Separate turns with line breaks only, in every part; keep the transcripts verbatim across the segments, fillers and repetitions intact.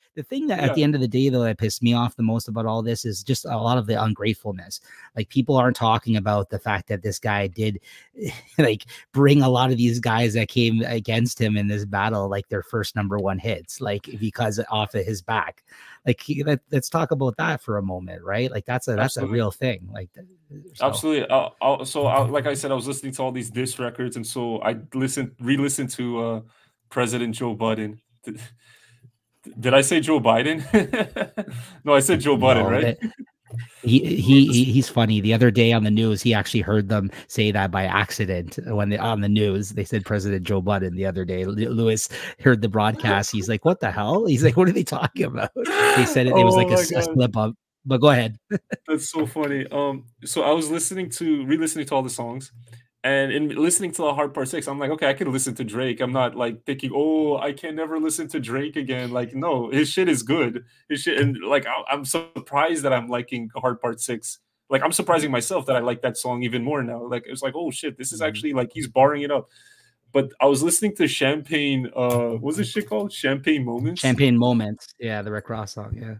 the thing that
Yeah.
at the end of the day, though, that pissed me off the most about all this is just a lot of the ungratefulness. Like, people aren't talking about the fact that this guy did like bring a lot of these guys that came against him in this battle, like their first number one hits, like because off of his back. Like, he, let, let's talk about that for a moment, right? Like, that's a that's
Absolutely.
a real thing. Like, so.
Absolutely. I'll, I'll, so, I'll, like I said, I was listening to all these diss records, and so I listened, re-listened to uh, President Joe Biden. Did, did I say Joe Biden? No, I said Joe
No,
Biden, right?
That, he, he he he's funny. The other day on the news, he actually heard them say that by accident when they on the news. They said President Joe Biden the other day. Lewis heard the broadcast. He's like, "What the hell?" He's like, "What are they talking about?" They said it. It was
Oh
like a,
my
a
God.
slip up. But go ahead.
That's so funny. Um, so I was listening to re-listening to all the songs, and in listening to the Hard Part Six, I'm like, okay, I can listen to Drake. I'm not like thinking, oh, I can never listen to Drake again. Like, no, his shit is good. His shit, and like, I, I'm surprised that I'm liking Hard Part Six. Like, I'm surprising myself that I like that song even more now. Like, it's like, oh shit, this is actually like he's barring it up. But I was listening to Champagne. Uh, what's this shit called? Champagne Moments.
Champagne Moments. Yeah, the Rick Ross song. Yeah.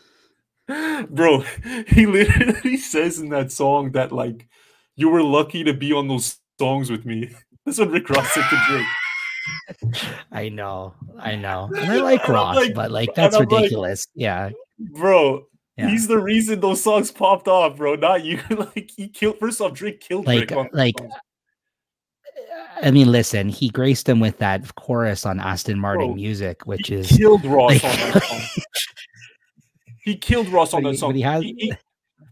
Bro, he literally says in that song that, like, you were lucky to be on those songs with me. That's what Rick Ross said to Drake.
I know, I know. And I like
And
Ross,
like,
but like that's ridiculous. Like, yeah.
Bro,
yeah.
he's the reason those songs popped off, bro. Not you. Like, he killed first off, Drake killed
like,
Drake on
like
songs.
I mean, listen, he graced him with that chorus on Aston Martin
Bro,
Music, which
he
is
killed Ross
like,
on that song. He killed Ross on
but
that
he,
song.
But he has
he, he,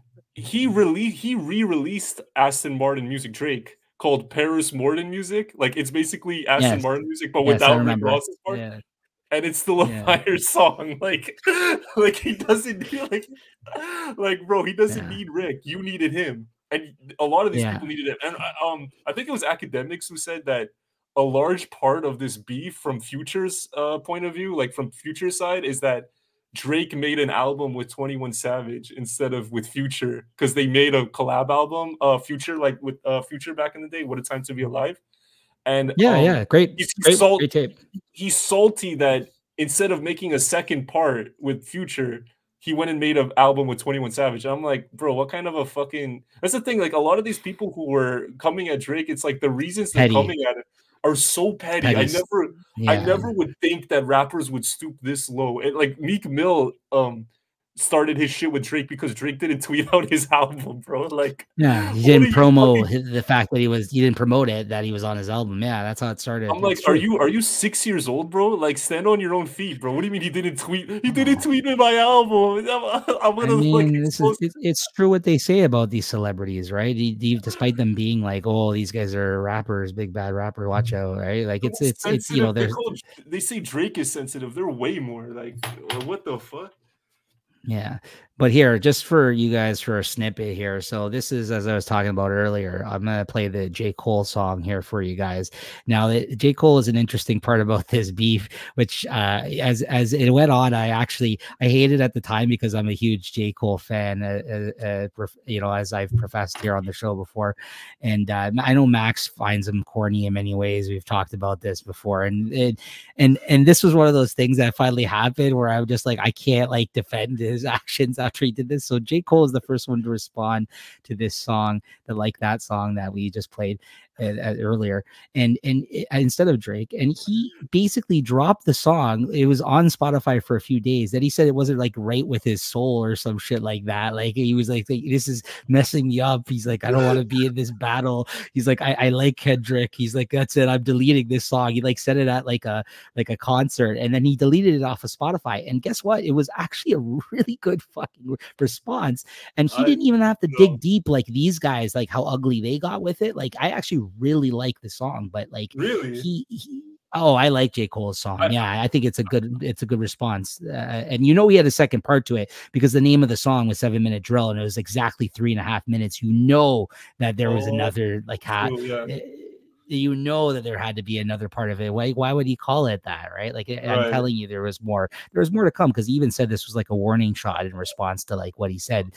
he released he re-released Aston Martin Music Drake called Paris Morton Music. Like, it's basically Aston
yes.
Martin music, but
yes,
without Rick Ross's part.
Yeah.
And it's still a
yeah.
fire song. Like, like he doesn't need like, like bro, he doesn't
yeah.
need Rick. You needed him, and a lot of these
yeah.
people needed him. And um, I think it was academics who said that a large part of this beef from Future's uh, point of view, like from Future's side, is that Drake made an album with twenty-one Savage instead of with Future, because they made a collab album, uh, Future, like with uh, Future back in the day, What a Time to Be Alive. And
yeah,
um,
yeah, great,
he's, he's
great,
salt-
great tape.
He's salty that instead of making a second part with Future, he went and made an album with twenty-one Savage. I'm like, bro, what kind of a fucking... That's the thing. Like, a lot of these people who were coming at Drake, it's like the reasons they're
Petty.
coming at it are so petty.
petty.
I never,
yeah.
I never would think that rappers would stoop this low. It, like Meek Mill, um, started his shit with Drake because Drake didn't tweet out his album, bro. Like,
yeah, he didn't promo fucking... the fact that he was, he didn't promote it, that he was on his album. Yeah, that's how it started.
I'm like, are you, are you six years old, bro? Like, stand on your own feet, bro. What do you mean he didn't tweet? He
oh.
didn't tweet in my album. I'm, I'm gonna,
I mean,
like,
this is, it, it's true what they say about these celebrities, right? He, he, despite them being like, oh, these guys are rappers, big bad rapper, watch out, right? Like, it's, it's, it's, you know, there's,
they, they say Drake is sensitive. They're way more like, what the fuck?
Yeah, but here, just for you guys, for a snippet here. So this is, as I was talking about earlier, I'm going to play the J. Cole song here for you guys. Now, the, J. Cole is an interesting part about this beef, which uh, as as it went on, I actually, I hated at the time because I'm a huge J. Cole fan, uh, uh, uh, you know, as I've professed here on the show before. And uh, I know Max finds him corny in many ways. We've talked about this before. And, it, and, and this was one of those things that finally happened where I'm just like, I can't like defend his actions after he did this. So J. Cole is the first one to respond to this song, that like that song that we just played uh, uh, earlier, and and uh, instead of Drake, and he basically dropped the song. It was on Spotify for a few days. Then he said it wasn't like right with his soul or some shit like that. Like he was like, this is messing me up. He's like, I don't want to be in this battle. He's like, I, I like Kendrick. He's like, that's it. I'm deleting this song. He like said it at like a like a concert, and then he deleted it off of Spotify. And guess what? It was actually a really good fucking response. And he I, didn't even have to no. dig deep like these guys, like how ugly they got with it. Like I actually really like the song, but like
really
he, he oh, I like J. Cole's song. I, yeah, I think it's a good it's a good response. Uh, and you know he had a second part to it because the name of the song was Seven Minute Drill, and it was exactly three and a half minutes. You know that there was oh, another like hat.
Cool, yeah.
uh, you know that there had to be another part of it. Why, why would he call it that, right? Like, right. I'm telling you, there was more. There was more to come, because he even said this was like a warning shot in response to like what he said.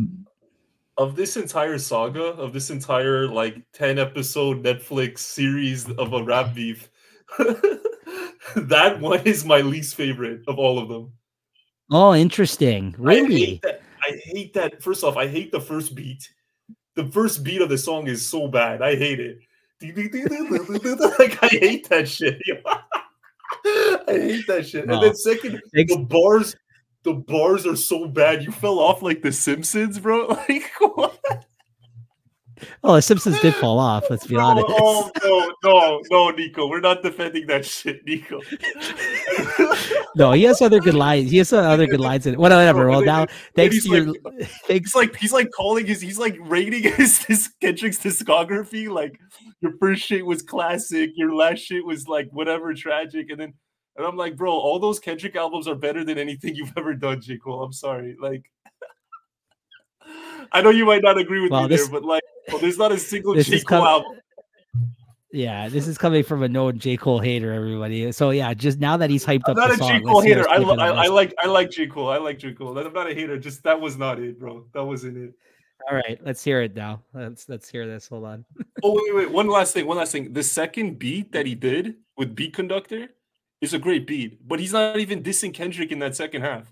Of this entire saga, of this entire like ten episode Netflix series of a rap beef, that one is my least favorite of all of them.
Oh, interesting. Really?
I hate that. I hate that. First off, I hate the first beat. The first beat of the song is so bad. I hate it. Like I hate that shit. I hate that shit. No. And then second, Thanks. the bars, the bars are so bad. You fell off like the Simpsons, bro. Like what?
Oh, the Simpsons did fall off. Let's be honest.
Oh no, no, no, Nico. We're not defending that shit, Nico.
No, he has other good lines. He has other good lines in it. Whatever. Well, now thanks to your.
Like, thanks. He's like he's like calling his. He's like rating his, his Kendrick's discography. Like your first shit was classic. Your last shit was like whatever tragic, and then and I'm like, bro, all those Kendrick albums are better than anything you've ever done, J. Cole. I'm sorry, like. I know you might not agree with well, me this, there, but like, well, there's not a single J. Cole album.
Yeah, this is coming from a known J. Cole hater, everybody. So yeah, just now that he's hyped
I'm
up
not
the
a
song,
J. Cole hater. I, I, I like I like J. Cole. I like J. Cole. I'm not a hater. Just that was not it, bro. That wasn't it.
All right, let's hear it now. Let's let's hear this. Hold on.
Oh wait, wait, one last thing. One last thing. The second beat that he did with Beat Conductor is a great beat, but he's not even dissing Kendrick in that second half.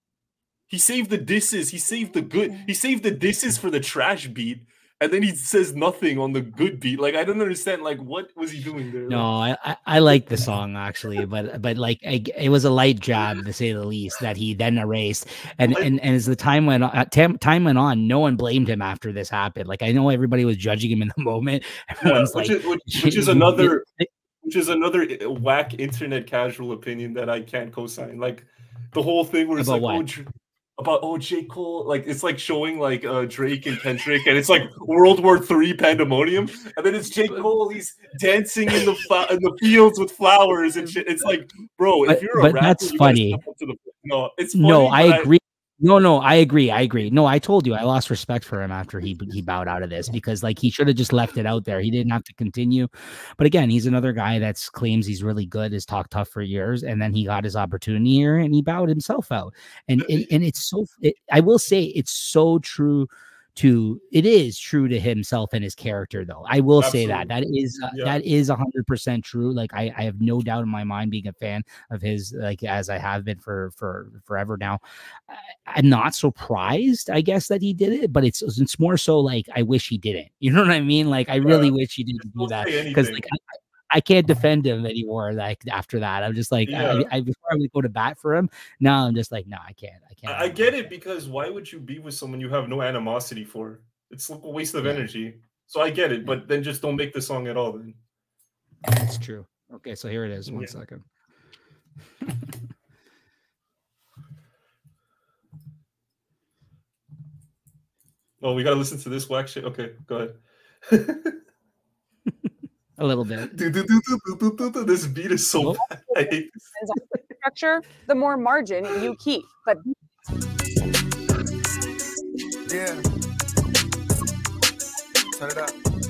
He saved the disses. He saved the good. He saved the disses for the trash beat, and then he says nothing on the good beat. Like I don't understand. Like what was he doing there?
No, I I, I like the song actually, but but like I, it was a light jab to say the least that he then erased. And and, and as the time went on, time went on, no one blamed him after this happened. Like I know everybody was judging him in the moment. Everyone's
yeah, which
like,
is, which, which is another which is another whack internet casual opinion that I can't co-sign. Like the whole thing where it's like.
What?
Oh, About oh J. Cole, like it's like showing like uh Drake and Kendrick, and it's like World War Three pandemonium, and then it's J. Cole, he's dancing in the in the fields with flowers and shit. It's like, bro, if
but,
you're a
but
rapper,
that's funny.
The, no, it's funny,
no, I agree.
I,
No, no, I agree. I agree. No, I told you I lost respect for him after he he bowed out of this because like he should have just left it out there. He didn't have to continue. But again, he's another guy that claims he's really good, has talked tough for years, and then he got his opportunity here and he bowed himself out. And and, and it's so it, I will say it's so true to it is true to himself and his character though. I will Absolutely. say that that is uh, yeah. that is a hundred percent true. Like I, I have no doubt in my mind being a fan of his, like as I have been for for forever now. I, I'm not surprised, I guess, that he did it, but it's it's more so like I wish he didn't. You know what I mean? Like I really yeah. wish he didn't do that because like I, I can't defend him anymore. Like after that, I'm just like yeah. I, I before I would go to bat for him. Now I'm just like no, I can't. I can't.
I get it because why would you be with someone you have no animosity for? It's like a waste of yeah. energy. So I get it, but then just don't make the song at all. Then
that's true. Okay, so here it is. One yeah. second.
Oh, we gotta listen to this whack shit. Okay, go ahead.
A little bit.
This beat is so oh. bad. I hate this.
Structure, the more margin you keep. But
yeah. Turn it up.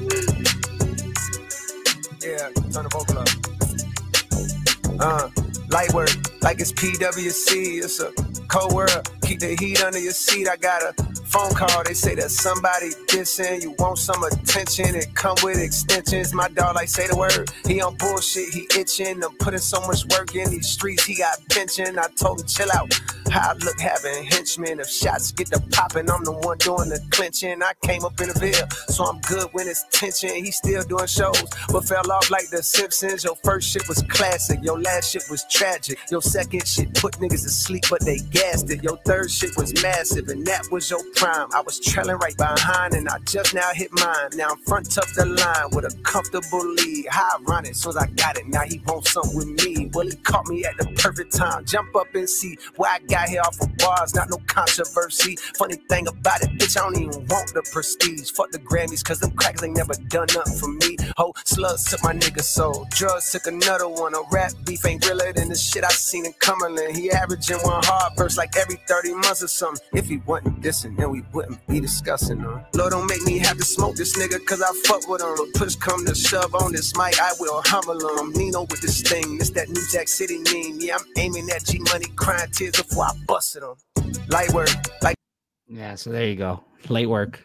Yeah, turn the vocal up. Uh, light work, like it's P W C. It's a cold world. Keep the heat under your seat. I got a phone call, they say that somebody dissing. You want some attention, it come with extensions. My dog like say the word, he on bullshit, he itching. I'm putting so much work in these streets, he got pension. I told him chill out, how I look having henchmen. If shots get the popping, I'm the one doing the clinching. I came up in the Ville, so I'm good when it's tension. He still doing shows, but fell off like the Simpsons. Your first shit was classic, your last shit was tragic. Your second shit put niggas to sleep, but they gassed it. Your third shit was massive, and that was your prime. I was trailing right behind, and I just now hit mine. Now I'm front of the line with a comfortable lead. How ironic, soon as I got it, now he wants something with me. Well, he caught me at the perfect time. Jump up and see why I got here off of bars, not no controversy. Funny thing about it, bitch, I don't even want the prestige. Fuck the Grammys, cause them crackers ain't never done nothing for me. Ho, slugs took my nigga soul. Drugs took another one. A rap beef ain't realer than the shit I seen in Cumberland. He averaging one hard verse like every thirty months or something. If he wasn't dissing, then we wouldn't be discussing her. Lord, don't make me have to smoke this nigga cause I fuck with him. Push come to shove on this mic, I will humble him. Nino with this thing, it's that New Jack City meme. Yeah, I'm aiming at G Money, crying tears before I busted him. Light work, like.
Yeah, so there you go. Light work.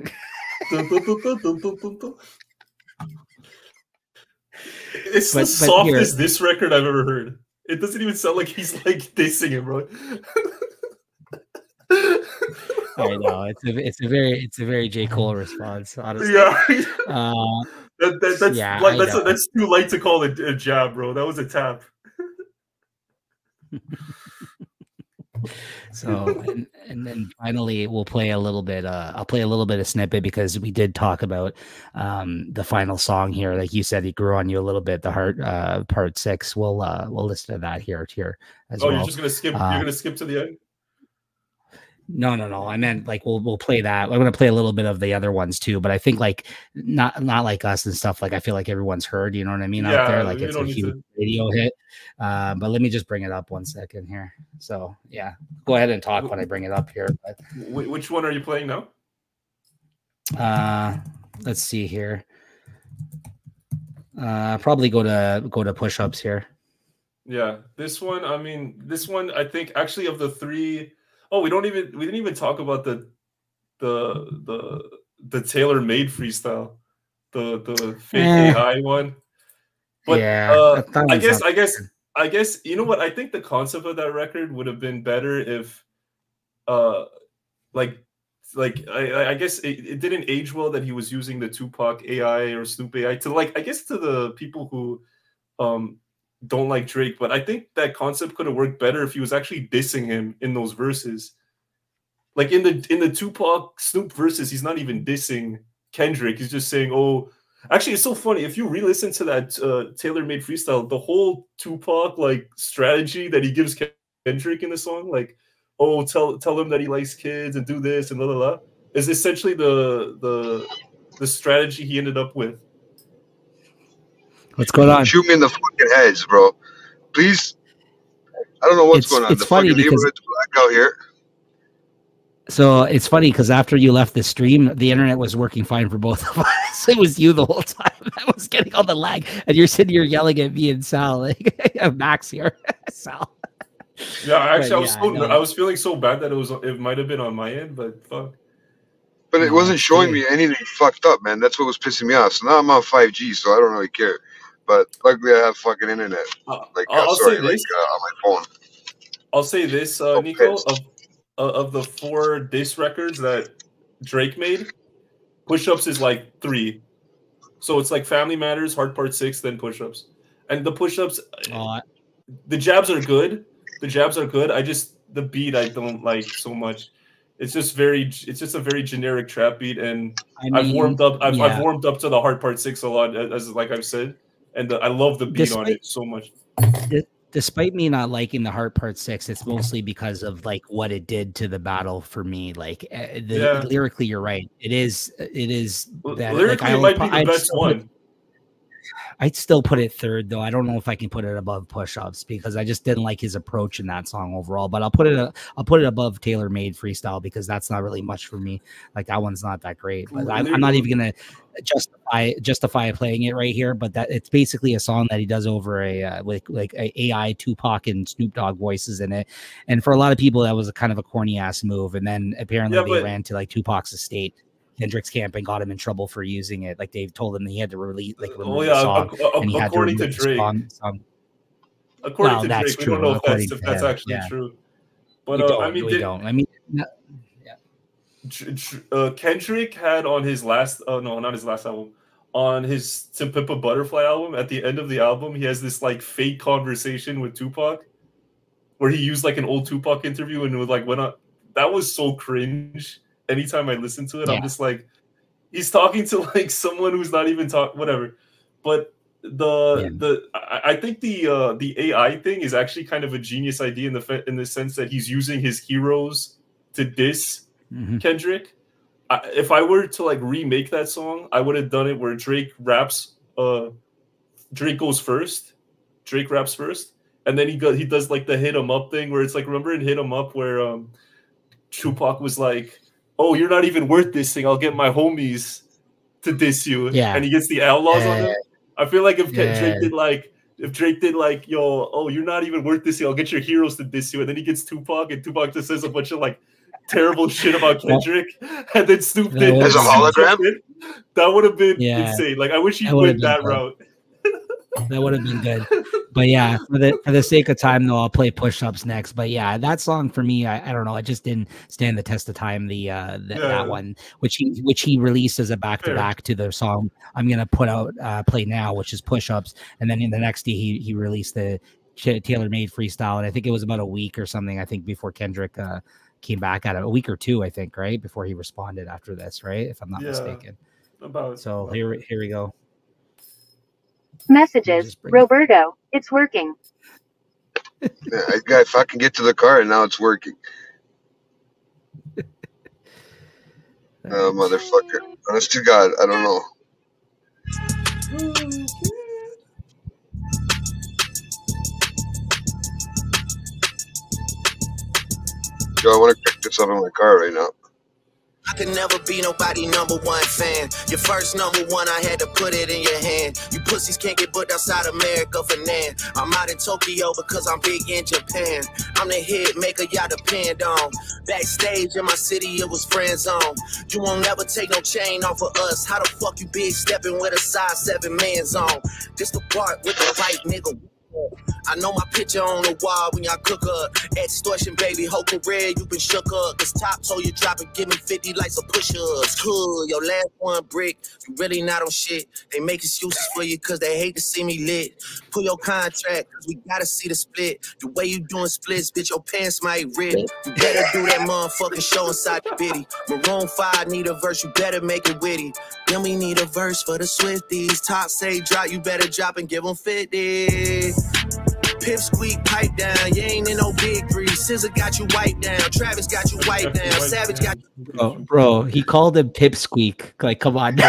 It's but, the softest diss record I've ever heard. It doesn't even sound like he's like dissing him, bro.
I know it's a it's a very it's a very J. Cole response, honestly.
Yeah,
uh,
that, that, that's
yeah,
like
I
that's
know.
a, that's too light to call it a jab, bro. That was a tap.
So and, and then finally we'll play a little bit uh I'll play a little bit of snippet because we did talk about um the final song here. Like you said, he grew on you a little bit, the heart uh part six. We'll uh we'll listen to that here here as
oh,
well.
You're just gonna skip
uh,
you're gonna skip to the end?
No, no, no. I meant like we'll we'll play that. I'm gonna play a little bit of the other ones too, but I think like not not like us and stuff. Like I feel like everyone's heard. You know what I mean?
Yeah,
out there, like
you
it's a
don't need
huge
to-
radio hit. Uh, but let me just bring it up one second here. So yeah, go ahead and talk when I bring it up here. But
Wh- Which one are you playing now?
uh, let's see here. Uh, probably go to go to push-ups here.
Yeah, this one. I mean, this one. I think actually of the three. Oh, we don't even. We didn't even talk about the, the the the tailor-made freestyle, the the fake
Eh.
A I one. But
Yeah,
uh,
that- that
I
one's
guess
not
I guess I guess you know what? I think the concept of that record would have been better if, uh, like. Like I, I guess it, it didn't age well that he was using the Tupac A I or Snoop A I to like I guess to the people who um don't like Drake, but I think that concept could have worked better if he was actually dissing him in those verses. Like in the in the Tupac Snoop verses, he's not even dissing Kendrick. He's just saying, "Oh, actually, it's so funny if you re-listen to that uh, tailor-made freestyle, the whole Tupac like strategy that he gives Kendrick in the song, like." Oh, tell tell him that he likes kids and do this and blah blah blah, is essentially the the the strategy he ended up with.
What's going on?
Shoot me in the fucking heads, bro. Please. I don't know what's
It's-
going on.
it's
The
funny
fucking
because-
neighborhood's black out here.
So it's funny because after you left the stream, the internet was working fine for both of us. It was you the whole time that was getting all the lag, and you're sitting here yelling at me and Sal, like Max here, Sal.
Yeah, actually,
But
I was
yeah,
so
no.
I was feeling so bad that it was it might have been on my end, but fuck.
But it
No,
wasn't showing
dude.
me anything fucked up, man. That's what was pissing me off. So now I'm on five G, so I don't really care. But luckily I have fucking internet.
Uh,
Like, uh,
I'll, I'll
sorry,
say
like
this.
uh, on my phone.
I'll say this, uh,
Oh,
Nico.
pissed.
Of uh, of the four diss records that Drake made, Push Ups is like three. So it's like Family Matters, Hard Part Six, then Push Ups, and the Push Ups.
Oh,
The jabs are good. The jabs are good. I just the beat I don't like so much. It's just very. It's just a very generic trap beat, and
I mean,
I've warmed up. I've,
yeah.
I've warmed up to the Hard Part Six a lot, as, as like I've said, and the, I love the beat on
Despite-
it so much.
Despite me not liking the Heart Part Six, it's mostly because of like what it did to the battle for me. Like uh, the,
Yeah.
lyrically, you're right. It is. It is. Better.
Lyrically,
like, I
it
would
might
pro-
be the
I'd
best
still
one.
Put, I'd still put it third, though. I don't know if I can put it above Push Ups because I just didn't like his approach in that song overall. But I'll put it. Uh, I'll put it above Tailor Made Freestyle because that's not really much for me. Like that one's not that great. But I, I'm not even gonna justify justify playing it right here. But that it's basically a song that he does over a uh, like like a A I Tupac and Snoop Dogg voices in it. And for a lot of people, that was a kind of a corny ass move. And then apparently
Yeah,
they
but-
ran to like Tupac's estate. Kendrick's camp and got him in trouble for using it. Like they told him he had to release, like remove
Oh
the
yeah,
song,
ac- ac-
and he had to
according to
remove the
Drake.
song- song.
According
Well,
to
that's
Drake, we
true,
don't know if
according
that's if
to
that's
him,
actually
yeah.
true. But
we
uh,
don't,
I mean,
we
did,
don't. I mean, no,
Dr- Dr- uh, Kendrick had on his last, oh no, not his last album, on his To Pimp a Butterfly album. At the end of the album, he has this like fake conversation with Tupac, where he used like an old Tupac interview and it was like went on. That was so cringe. Anytime I listen to it,
Yeah.
I'm just like, he's talking to like someone who's not even talk, whatever. But the
Yeah.
the I, I think the uh, the A I thing is actually kind of a genius idea in the fe- in the sense that he's using his heroes to diss
mhm.
Kendrick. I, if I were to like remake that song, I would have done it where Drake raps. Uh, Drake goes first. Drake raps first, and then he go, he does like the hit 'em up thing where it's like, remember in Hit 'em Up where um, Tupac was like, "Oh, you're not even worth this thing. I'll get my homies to diss you."
Yeah.
And he gets the Outlaws on
Yeah.
him. I feel like if Ke-
Yeah.
Drake did like. If Drake did like, yo, oh, you're not even worth this, I'll get your heroes to diss you, and then he gets Tupac, and Tupac just says a bunch of like terrible shit about Kendrick, and then Snoop
That
did
was-
As a
Snoop
hologram?
did it, that would have been
Yeah.
insane. Like, I wish he
That would've
went
been
that
dope.
route.
That would have been good. But yeah, for the for the sake of time, though, I'll play Push Ups next. But yeah, that song for me, I, I don't know, it just didn't stand the test of time. The uh, the,
Yeah.
that one, which he which he released as a back to back to the song I'm gonna put out uh, play now, which is Push Ups, and then in the next day he he released the Taylor Made freestyle, and I think it was about a week or something. I think before Kendrick uh, came back at it, a week or two, I think, right before he responded after this, right? If I'm not
Yeah.
mistaken.
About
So
about
here here we go.
Messages,
Just bring-
Roberto, it's working.
Yeah, I got if I can get to the car and now it's working. Oh, motherfucker. Honest to God, I don't know. Yo, I want to pick this up in my car right now.
I could never be nobody number one fan. Your first number one, I had to put it in your hand. You pussies can't get booked outside America for Nan. I'm out in Tokyo because I'm big in Japan. I'm the hit maker y'all depend on. Backstage in my city, it was friend zone. You won't never take no chain off of us. How the fuck you big stepping with a size seven man's on? This the part with the right nigga. I know my picture on the wall when y'all cook up. Extortion, baby, whole career you been shook up. Cause top told you drop and give me fifty like some push-ups. Cool, your last one brick, you really not on shit. They make excuses for you cause they hate to see me lit. Pull your contract, cause we gotta see the split. The way you doing splits, bitch, your pants might rip. You better do that motherfucking show inside the bitty. Maroon five need a verse, you better make it witty. Then we need a verse for the Swifties. Top say drop, you better drop and give them fifty. Pip squeak, pipe down. You ain't in no big three. Scissor got you wiped down. Travis got you wiped down. Savage got you.
Bro, bro, he called him Pipsqueak. Like, come on.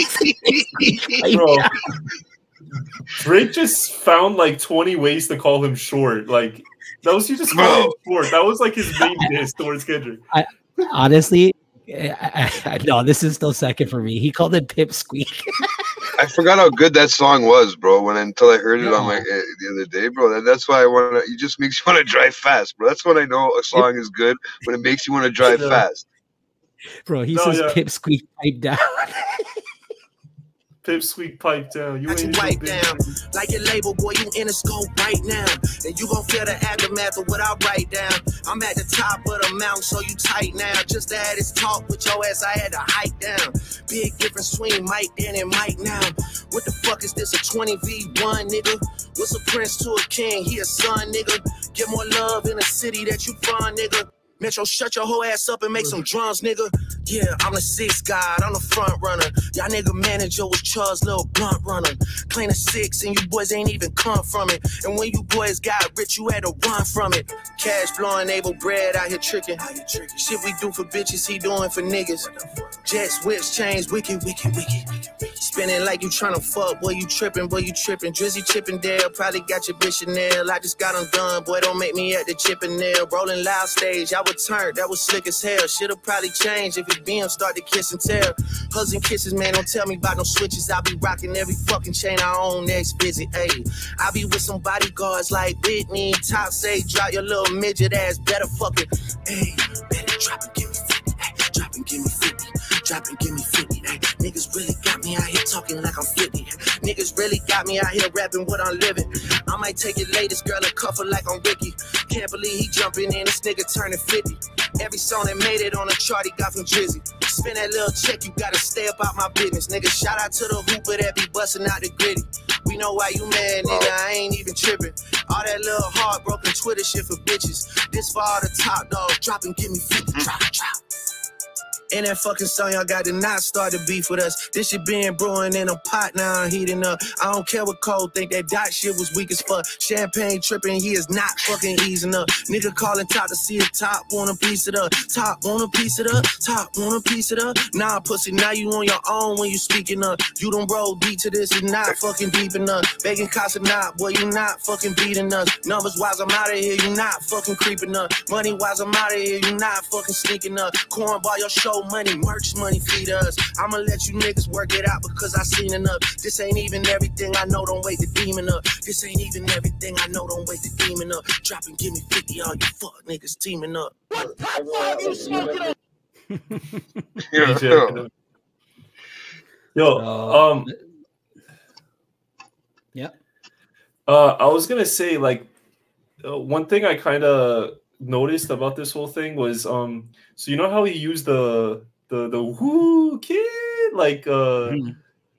Bro, Drake just found like twenty ways to call him short. Like, that was you just called him short. That was like his main diss towards Kendrick.
I, honestly, I, I, I, no, this is still second for me. He called it Pipsqueak.
I forgot how good that song was, bro. When until I heard it on my uh, the other day, bro. That, that's why I want to. It just makes you want to drive fast, bro. That's when I know a song is good, when it makes you want to drive
Yeah.
fast.
Bro, he
No,
says
yeah.
Pipsqueak pipe down.
Pipsqueak pipe down. You
Got you
ain't no
wiped
big
down. Like your label, boy, you in a scope right now. And you gon' feel the aftermath of what I write down. I'm at the top of the mountain, so you tight now. Just to have this talk with your ass, I had to hike down. Big difference between Mike then and Mike now. What the fuck is this, a twenty v one, nigga? What's a prince to a king? He a son, nigga. Get more love in the city that you from, nigga. Metro, shut your whole ass up and make some drums, nigga. Yeah, I'm the sixth guy, I'm the front runner. Y'all nigga manager was Charles' little blunt runner. Claim a six and you boys ain't even come from it. And when you boys got rich, you had to run from it. Cash flowing, able bread out here tricking. Shit we do for bitches, he doing for niggas. Jets, whips, chains, wicked, wicked, wicked. Spinning like you tryna fuck, boy, you tripping, boy, you tripping. Drizzy Chippendale, probably got your bitch Chanel. I just got undone, boy, don't make me at the Chippendale. Rolling loud stage, I would turn, that was slick as hell. Shit'll probably change if it B M start to kiss and tell. Hugs and kisses, man, don't tell me about no switches. I be rocking every fucking chain I own next visit, ayy. I be with some bodyguards like Whitney. Top say, drop your little midget ass, better fucking, ayy. Better drop and give me fifty, ayy. Drop and give me fifty. Drop and give me fifty, ayy. Niggas really got me out here talking like I'm fifty. Niggas really got me out here rapping what I'm living. I might take your latest girl and cuff her like I'm Ricky. Can't believe he jumping in, this nigga turning fifty. Every song that made it on the chart, he got from Drizzy. Spend that little check, you gotta stay up out my business. Nigga, shout out to the hooper that be busting out the gritty. We know why you mad, nigga, I ain't even tripping. All that little heartbroken Twitter shit for bitches. This for all the top dogs, drop and give me fifty, drop, drop. In that fucking song, y'all got to not start the beef with us. This shit been brewing in a pot, now I'm heating up. I don't care what Cole think, that dot shit was weak as fuck. Champagne tripping, he is not fucking easing up. Nigga calling top to see if top want a piece of the top, want a piece of the top, want a piece of the nah, pussy, now you on your own when you speaking up. You don't roll deep to this, you not fucking deep enough. Begging Casa not, boy, you not fucking beating us. Numbers wise, I'm out of here, you not fucking creeping up. Money wise, I'm out of here, you not fucking sneaking up. Cornball your show money, merch money feed us. I'ma let you niggas work it out because I seen enough. This ain't even everything I know, don't wait the demon up. This ain't even everything I know, don't wait the demon up. Drop and give me fifty, all you fuck niggas teaming up.
Yeah.
Yo,
Uh,
um,
Yep.
Uh, I was gonna say like uh, one thing I kind of noticed about this whole thing was um. So you know how he used the the the whoo kid like uh
Mm-hmm.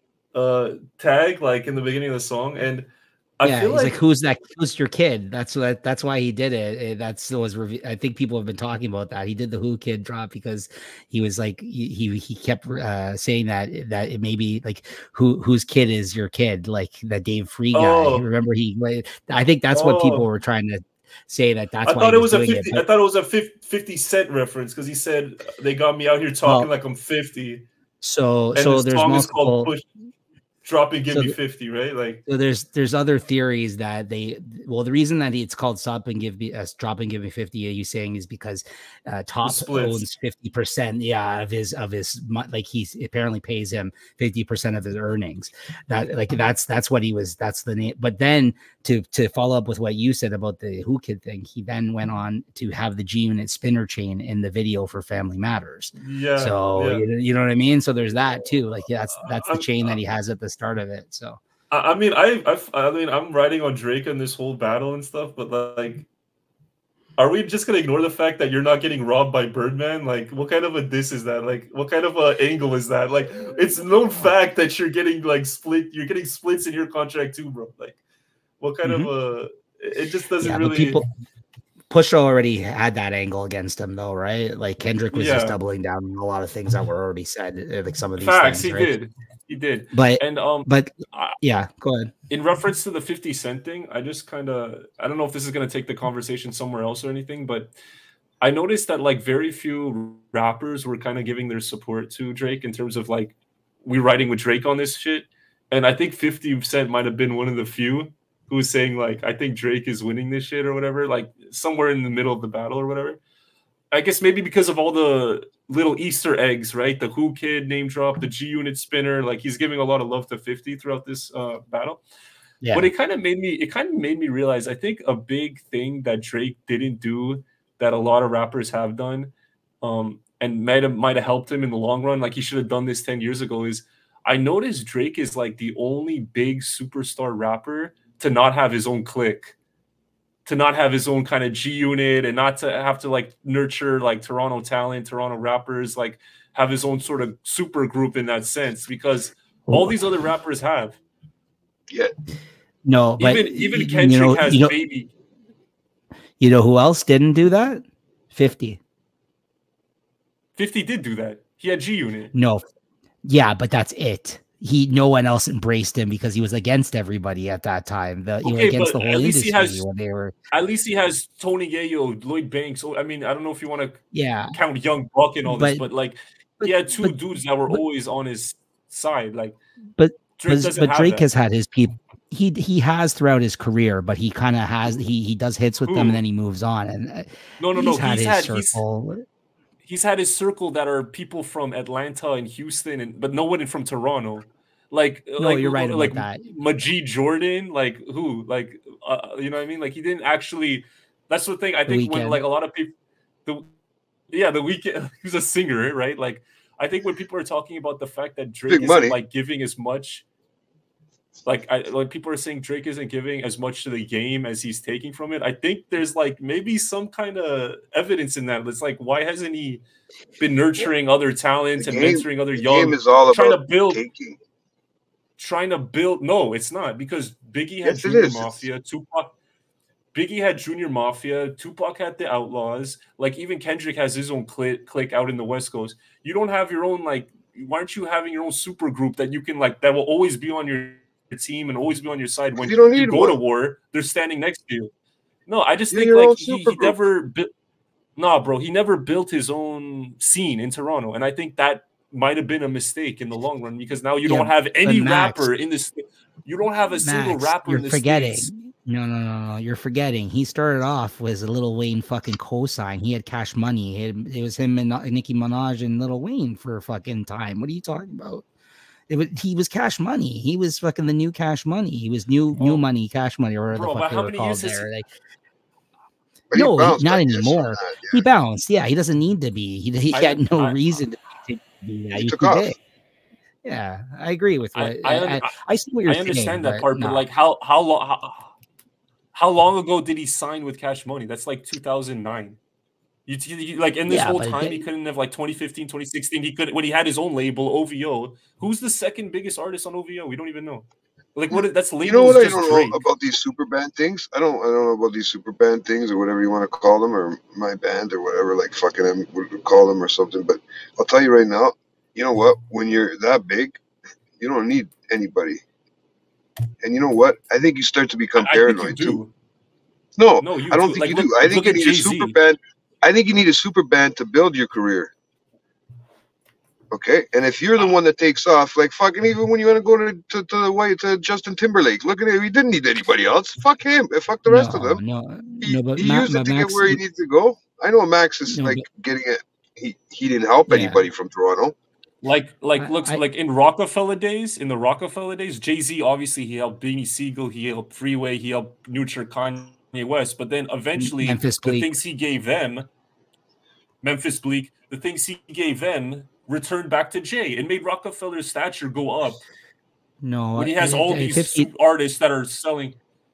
uh tag like in the beginning of the song, and I
yeah,
feel
he's
like,
like, "Who's that? Who's your kid?" That's what. That's why he did it. Eh, That's was. rev- I think people have been talking about that. He did the Who Kid drop because he was like he he, he kept uh, saying that that it may be like who whose kid is your kid, like that Dave Free guy.
oh
Remember he? like, I think that's what people
oh
were trying to say that that's
I
why
thought
he
it
was
was a
doing it.
fifty.
But
I thought it was a fifty Cent reference because he said they got me out here talking
well,
like I'm fifty,
so
and
so
the
there's
song is called
multiple.
Push Drop and Give
So
Me
th-
fifty, right? Like,
So there's there's other theories that they well the reason that it's called Stop and Give Me uh, Drop and Give Me fifty, are you saying, is because uh,
the
Top
splits.
owns fifty percent, yeah, of his of his mo- like he apparently pays him fifty percent of his earnings. That like that's that's what he was that's the name. But then to to follow up with what you said about the Who Kid thing, he then went on to have the G Unit spinner chain in the video for Family Matters.
Yeah,
So
yeah.
you, you know what I mean? So there's that too. Like yeah, that's that's the
I'm,
chain that he has at the start of it. So
I, I mean, I, I, I mean, I'm riding on Drake in this whole battle and stuff, but like, are we just gonna ignore the fact that you're not getting robbed by Birdman? Like, what kind of a diss is that? Like, what kind of a angle is that? Like, it's known fact that you're getting like split. You're getting splits in your contract too, bro. Like, what kind
Mhm.
of a? It just doesn't
yeah,
really.
but people Pusha already had that angle against him, though, right? Like Kendrick was just
Yeah,
doubling down on a lot of things that were already said, uh, like some of these
facts.
things,
He
right?
did. He did.
But
And um,
but
I,
yeah, go ahead.
in reference to the fifty Cent thing, I just kind of I don't know if this is gonna take the conversation somewhere else or anything, but I noticed that like very few rappers were kind of giving their support to Drake in terms of like we riding with Drake on this shit, and I think fifty Cent might have been one of the few who was saying like I think Drake is winning this shit or whatever, like somewhere in the middle of the battle or whatever. I guess maybe because of all the little Easter eggs, right? The Who Kid name drop, the G Unit spinner, like he's giving a lot of love to fifty throughout this uh, battle.
Yeah,
But it kind of made me, it kind of made me realize, I think a big thing that Drake didn't do that a lot of rappers have done, um, and might have might have helped him in the long run, like he should have done this ten years ago, is I noticed Drake is like the only big superstar rapper to not have his own clique, to not have his own kind of G Unit, and not to have to like nurture like Toronto talent, Toronto rappers, like have his own sort of super group in that sense, because all these other rappers have.
Yeah.
no, but
Even even
y-
Kendrick
you know,
has
you know,
Baby.
you know who else didn't do that? fifty.
fifty did do that. He had G Unit.
No, yeah, but that's it. He no one else embraced him because he was against everybody at that time. The you know,
Okay,
against
but
the whole
at least he
industry
has
when they were
at least he has Tony Yayo, Lloyd Banks. So I mean, I don't know if you want to
yeah,
count Young Buck and all
but
this, but like
but
he had two
but
dudes that were
but
always on his side. Like
but
Drake
but,
doesn't
but
have
Drake
that.
has had his people. He he has throughout his career, but he kind of has he he does hits with them and
Who?
then he moves on. And uh,
No, no,
he's
no.
had
He's
his
had he's
circle.
he's had his circle that are people from Atlanta and Houston, and but no one from Toronto. Like
No,
like
you're right about
like
that.
Majid Jordan, like who, like uh, you know what I mean? Like he didn't actually. That's the thing. I
The
think when
Weeknd.
like a lot of people, the yeah, the Weeknd, he's a singer, right? Like I think when people are talking about the fact that Drake
Big
isn't
money.
like giving as much, like I like people are saying Drake isn't giving as much to the game as he's taking from it. I think there's like maybe some kind of evidence in that. It's like why hasn't he been nurturing other talents
The
and
game,
mentoring other
the
young,
game is all
trying to
about
build,
taking.
trying to build? No, it's not, because Biggie had
Yes, it
Junior
is. It's,
Mafia, Tupac. Biggie had Junior Mafia, Tupac had the Outlaws. Like even Kendrick has his own clique, clique out in the West Coast. You don't have your own, like, why aren't you having your own super group that you can like that will always be on your team and always be on your side when
you don't
you
need
go
one.
to war? They're standing next to you. No, I just
You're
think
your own
like he,
super
he
group.
never built. Nah, bro, he never built his own scene in Toronto, and I think that might have been a mistake in the long run, because now you
Yeah,
don't have any
but Max,
rapper in this. You don't have a single
Max,
rapper
you're
in the
forgetting.
States.
No, no, no, no. You're forgetting. He started off with a Lil Wayne fucking cosign. He had Cash Money. He had, it was him and Nicki Minaj and Lil Wayne for a fucking time. What are you talking about? It was, he was Cash Money. He was fucking the new Cash Money. He was new new
Oh,
money, Cash Money, or whatever
bro,
the
but
fuck they
how
were
many
called
years has
there. Like,
But he
no, he,
bounced,
not
I guess, from
anymore.
that.
He
Yeah.
bounced. Yeah, he doesn't need to be. He, he
I
had no
I
reason to be that.
He
He's
took
too
off.
big. Yeah, I agree with
I
what
I,
I,
under,
I, I see what
I
you're saying,
understand that
but
part, but
no.
like how how long? How, how long ago did he sign with Cash Money? That's like two thousand nine. You, you like in this
Yeah,
whole
but
time,
they-
he couldn't have like twenty fifteen, twenty sixteen. He could when he had his own label, O V O. Who's the second biggest artist on O V O? We don't even know. Like what? That's labels.
You know what I
just
don't
Drake.
know about these super band things? I don't I don't know about these super band things or whatever you want to call them, or my band or whatever, like fucking them would call them or something. But I'll tell you right now, you know what? When you're that big, you don't need anybody. And you know what? I think you start to become
I, I think you
paranoid
do.
too. No,
No, you
I don't
do.
think
Like,
you
look-
do. I think
look
you
at
need a
Jay-Z.
super band. I think you need a super band to build your career. Okay, and if you're the one that takes off, like fucking, even when you want to go to to, to the white to Justin Timberlake, look at him. He didn't need anybody else. Fuck him. Fuck the rest of
no,
them.
no,
He,
no, but
he
Ma-
used
Ma-
it to
Max,
get where he needs to go. I know Max is
No,
like
but-
getting it. He he didn't help
Yeah.
anybody from Toronto.
Like, like,
I-
looks
I-
like in Rockefeller days, in the Rockefeller days, Jay-Z, obviously, he helped Beanie Siegel, he helped Freeway, he helped Nutria, Kanye West, but then eventually,
Memphis
the
Bleak.
things he gave them, Memphis Bleak, the things he gave them returned back to Jay and made Rockefeller's stature go up.
No,
When he has
I-
all
I-
these
fifty,
soup artists that are selling.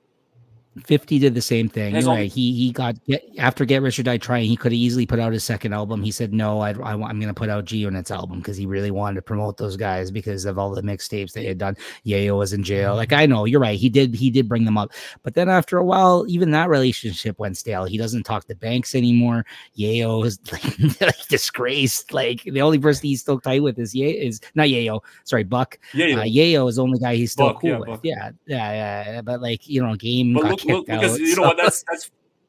fifty did the same thing.
Has
You're
all-
right. He he got get, after Get Rich or Die Trying. He could have easily put out his second album. He said no. I, I I'm going to put out G Unit's album because he really wanted to promote those guys because of all the mixtapes they had done. Yayo was in jail. Like I know you're right. He did he did bring them up, but then after a while, even that relationship went stale. He doesn't talk to Banks anymore. Yayo is like, like disgraced. Like the only person he's still tight with is Ye is not Yayo. Sorry, Buck.
Yeah, yeah.
Uh, Yayo is the only guy he's still
Buck,
cool
yeah,
with.
Buck.
Yeah, yeah, yeah. But like you know, Game
But
got
look,
kicked
look, because
out.
you know
so-
what? That's that's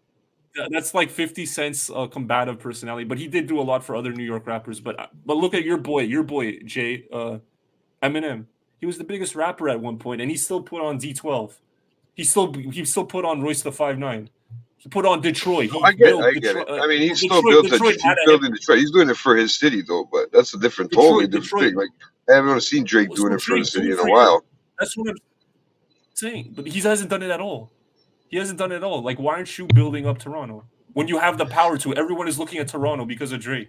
that's like fifty Cent's uh, combative personality. But he did do a lot for other New York rappers. But but look at your boy, your boy Jay, uh, Eminem. He was the biggest rapper at one point, and he still put on D twelve. He still he still put on Royce the five nine. He put on Detroit. He
I get it.
built
I get
Detroit,
it.
uh,
I mean, he's still
Detroit-
built. A,
Detroit
he's
had a-
building Detroit. He's doing it for his city though, but that's a different,
Detroit-
totally different
Detroit-
thing. Like I haven't seen Drake
So
doing it for the
Drake
city
do it
in a
for
while.
you. That's what I'm saying. But he hasn't done it at all. He hasn't done it at all. Like, why aren't you building up Toronto when you have the power to? Everyone is looking at Toronto because of Drake.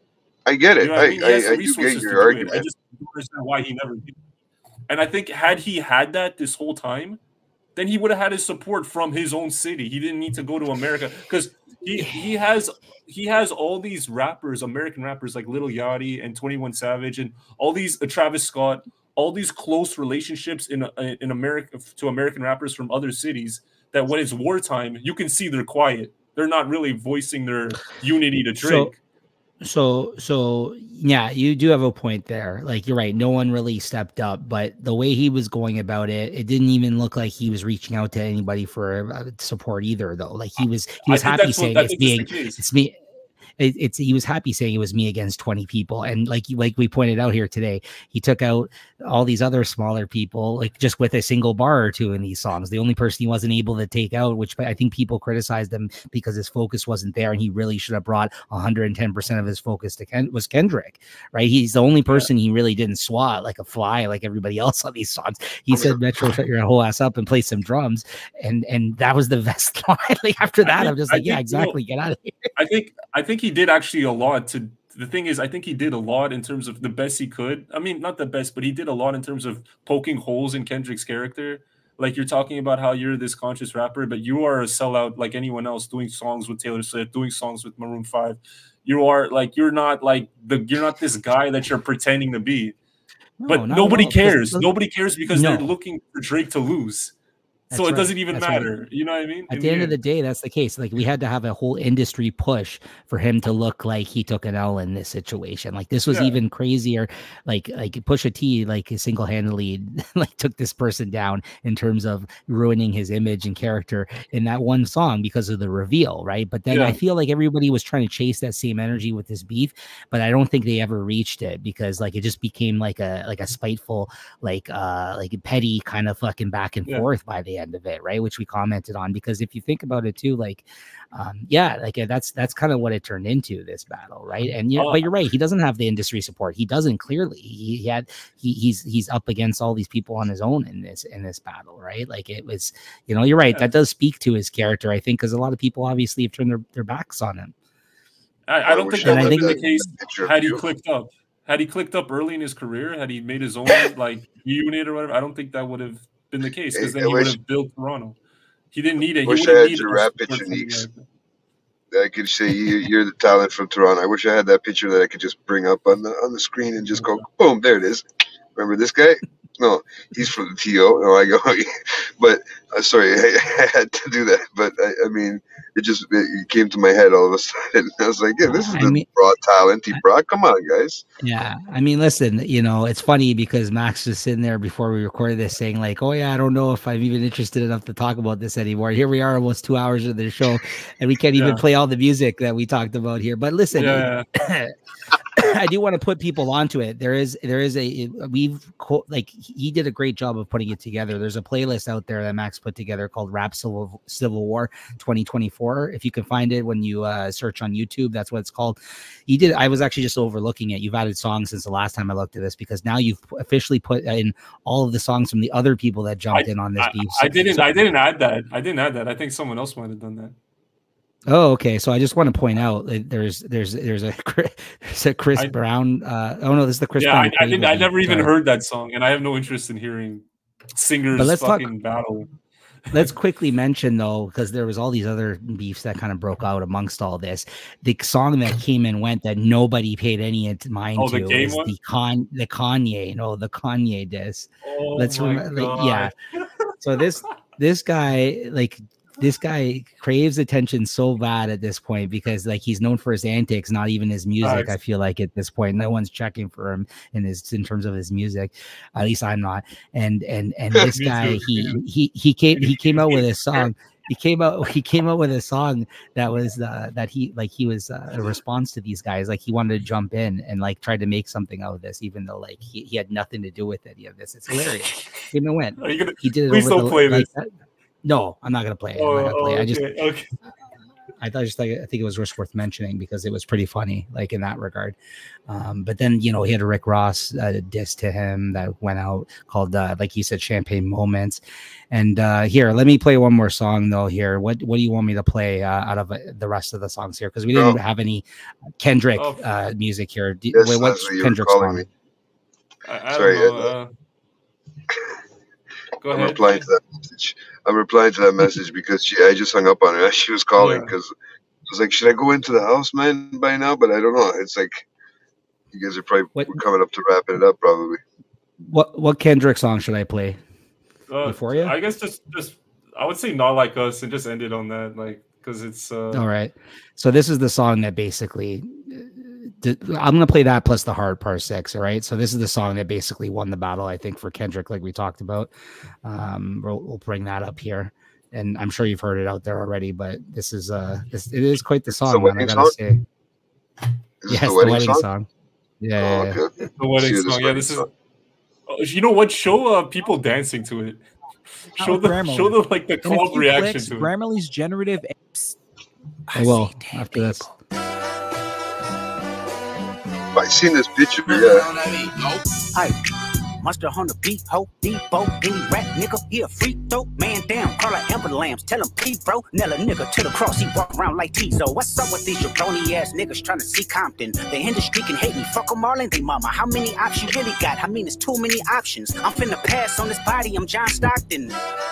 I get it.
You know what I
I
mean? He has
I,
the
I do
resources
get
to
your
do it. I
argument.
just don't understand why he never did. And I think had he had that this whole time, then he would have had his support from his own city. He didn't need to go to America because he he has he has all these rappers, American rappers like Lil Yachty and twenty-one Savage and all these uh, Travis Scott, all these close relationships in uh, in America to American rappers from other cities. That when it's wartime, you can see they're quiet. They're not really voicing their unity to Drake.
So, so yeah, you do have a point there. Like you're right, no one really stepped up, but the way he was going about it, it didn't even look like he was reaching out to anybody for uh, support either. Though, like he was, he was
I think
happy
that's what-
saying
I
it's
think that's
being,
the case.
it's me. It, it's he was happy saying it was me against twenty people, and like you, like we pointed out here today, he took out all these other smaller people, like just with a single bar or two in these songs. The only person he wasn't able to take out, which I think people criticized him because his focus wasn't there, and he really should have brought one hundred ten percent of his focus to Ken, was Kendrick, right? He's the only person he really didn't swat like a fly, like everybody else on these songs. He said, "Metro, shut your whole ass up and play some drums," and and that was the best line. Like after that,
think-
I'm just
I
like, yeah,
think, you know,
exactly, get out of here.
I think I think he did actually a lot to the thing is I think he did a lot in terms of the best he could. I mean, not the best, but he did a lot in terms of poking holes in Kendrick's character. Like you're talking about how you're this conscious rapper, but you are a sellout like anyone else doing songs with Taylor Swift, doing songs with Maroon five. You are like you're not like the you're not this guy that you're pretending to be.
No,
But
not at
nobody
all, because
cares.
the-
Nobody cares because they're
No.
looking for Drake to lose.
That's
So it
right.
doesn't even
That's right.
matter. You know what I mean?
At
In
the end of
end.
the day, that's the case. Like we had to have a whole industry push for him to look like he took an L in this situation. Like this was
Yeah.
even crazier. Like like Pusha T, like single handedly like took this person down in terms of ruining his image and character in that one song because of the reveal, right? But then
Yeah.
I feel like everybody was trying to chase that same energy with this beef, but I don't think they ever reached it because like it just became like a like a spiteful, like uh like petty kind of fucking back and
Yeah.
forth by the end of it, right? Which we commented on because if you think about it too, like um yeah, like uh, that's that's kind of what it turned into, this battle, right? And yeah,
Uh,
but you're right, he doesn't have the industry support. He doesn't clearly. He, he had he he's he's up against all these people on his own in this in this battle, right? Like it was, you know, you're right.
Yeah.
That does speak to his character, I think, because a lot of people obviously have turned their, their backs on him.
I, I don't
wish
think
I
that would
And I
have been
think-
the case
Picture of
had he
you.
clicked up. Had he clicked up early in his career, had he made his own like unit or whatever, I don't think that would have been the case because
Hey,
then
I
he would
wish-
have built Toronto. he didn't need it. He
Wish I
wouldn't
had
need
your
us
rap
support
picture,
from
Neeks.
America.
I could say you, you're the talent from Toronto. I wish I had that picture that I could just bring up on the on the screen and just go, boom, there it is. Remember this guy? No, he's from the T O. No, I go, but uh, sorry, I, I had to do that. But I, I mean, it just it, it came to my head all of a sudden. I was like, yeah, this is
I
the
mean,
raw talent he brought. Come on, guys.
yeah. I mean, listen, you know, it's funny because Max was sitting there before we recorded this saying like, oh yeah, I don't know if I'm even interested enough to talk about this anymore. Here we are almost two hours of the show and we can't even
Yeah.
play all the music that we talked about here. But listen,
Yeah.
I do want to put people onto it. There is, there is a, we've co- like, he did a great job of putting it together. There's a playlist out there that Max put together called Rap Civil, Civil War twenty twenty-four. If you can find it when you uh, search on YouTube, that's what it's called. He did. I was actually just overlooking it. You've added songs since the last time I looked at this because now you've officially put in all of the songs from the other people that jumped
I,
in on this
I,
beef.
I
So-
didn't.
so-
I didn't add that. I didn't add that. I think someone else might have done that.
Oh, okay. So I just want to point out that there's there's there's a there's a Chris
I-
Brown. Uh, oh no, this is the Chris
Yeah,
Brown.
I, I didn't. I
Quavo
never
beat.
even
Sorry.
heard that song, and I have no interest in hearing singers
But let's talk-
fucking battle.
Let's quickly mention though, because there was all these other beefs that kind of broke out amongst all this. The song that came and went that nobody paid any int- mind
Oh, the
to
game
is
one?
the con the Kanye, no, the Kanye diss.
Oh
Let's
my
remember, like,
God.
yeah. So this this guy like. This guy craves attention so bad at this point because like he's known for his antics, not even his music.
Facts.
I feel like at this point, no one's checking for him in his in terms of his music. At least I'm not. And and and this
Me
guy,
too,
he
man.
he he came he came out with a song. He came out he came out with a song that was uh, that he like he was uh, a response to these guys. Like he wanted to jump in and like try to make something out of this, even though like he, he had nothing to do with any of this. It's hilarious. Came and went.
Are you gonna?
He did it.
Please
over
don't
the,
play
like,
this.
that- No, I'm not gonna play it. I'm
Oh,
not gonna play it.
oh,
I just
okay, okay.
I thought just like I think it was just worth mentioning because it was pretty funny, like in that regard. Um, but then you know he had a Rick Ross uh, diss to him that went out called uh, like you said, Champagne Moments. And uh, here, let me play one more song though. Here, what what do you want me to play uh, out of uh, the rest of the songs here? Because we didn't
Oh.
have any Kendrick
Oh.
uh, music here. Do,
Yes,
wait, what's
Leslie, you were
Kendrick's
calling
song?
me.
I, I
Sorry,
don't know.
uh,
Uh, go
I'm
ahead.
replying to that message. I'm replying to that message because she, I just hung up on her as she was calling
Yeah.
because I was like, should I go into the house, man, by now? But I don't know. It's like you guys are probably
What-
we're coming up to wrapping it up, probably.
What what Kendrick song should I play?
Uh,
Before ya?
I guess just just I would say Not Like Us and just end it on that, like because it's uh
All right. So this is the song that basically d- I'm gonna play that plus the hard part six. All right. So this is the song that basically won the battle, I think, for Kendrick, like we talked about. Um, we'll, we'll bring that up here, and I'm sure you've heard it out there already. But this is uh, this it is quite the
the
song, man, I
wedding
gotta
song?
say.
Is
Yes,
this
the wedding, song. Yeah.
Oh,
yeah, yeah.
okay.
the wedding
See, this
song. Yeah,
wedding
this is.
song.
Oh, you know what? Show uh, people dancing to it.
How
Show the
Grammarly.
show the like the
In a
club
few
reaction
clicks,
to it.
Grammarly's generative. Apes.
I will after this.
I seen this picture, yeah.
Hey, Monster on the beat, ho, Debo, any rat nigga, he a freak though, man down, call her Amber Lambs, tell him P bro, Nella nigga to the cross, he walk around like Tizo. What's up with these jabroni ass niggas trying to see Compton? The industry can hate me, fuck them all and they mama. How many options you really got? I mean, it's too many options. I'm finna pass on this body, I'm John Stockton.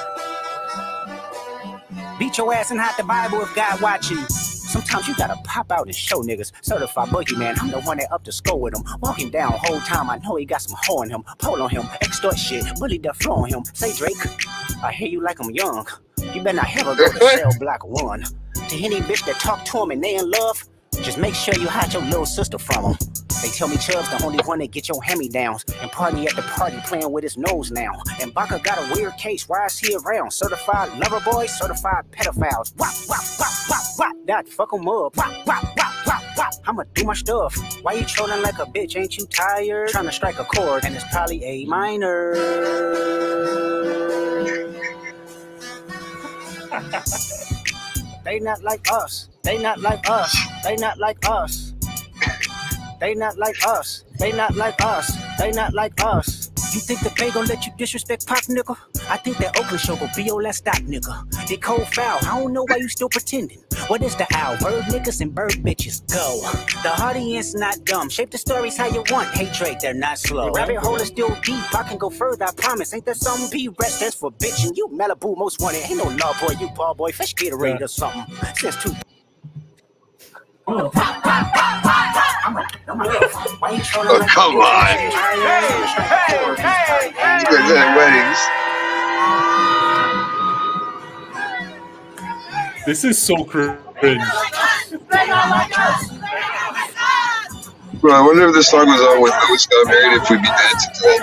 Beat your ass and hide the Bible if God watching. Sometimes you gotta pop out and show niggas. Certified boogeyman, I'm the one that up to score with him. Walking down whole time, I know he got some hoe on him. Pull on him, extort shit, bully the flow on him. Say Drake, I hear you like I'm young. You better not ever go to cell block one. To any bitch that talk to him and they in love, just make sure you hide your little sister from him. They tell me Chubb's the only one that get your hand-me-downs and party at the party playing with his nose now. And Baca got a weird case, why is he around? Certified lover boys, certified pedophiles. Wop, wop, wop, wop, wop, that fuck him up. Wop, wop, wop, wop, wop, I'ma do my stuff. Why you trolling like a bitch, ain't you tired? Trying to strike a chord and it's probably A minor. They not like us, they not like us, they not like us. They not like us. They not like us. They not like us. You think the Bay gon' let you disrespect Pop, nigga? I think that Oakland show gon' be your last stop, nigga. They cold foul, I don't know why you still pretending. What is the owl? Bird niggas and bird bitches, go. The audience not dumb, shape the stories how you want. Hey Drake, they're not slow. Rabbit hole is still deep, I can go further, I promise. Ain't there something be rest that's for bitching? You Malibu most wanted, ain't no love boy, you ball boy, fish Gatorade or something. Since two.
Oh, come on. You guys at weddings.
This is so cringe.
Bro, I wonder if this song was on when Louis got married, if we'd be dancing to that.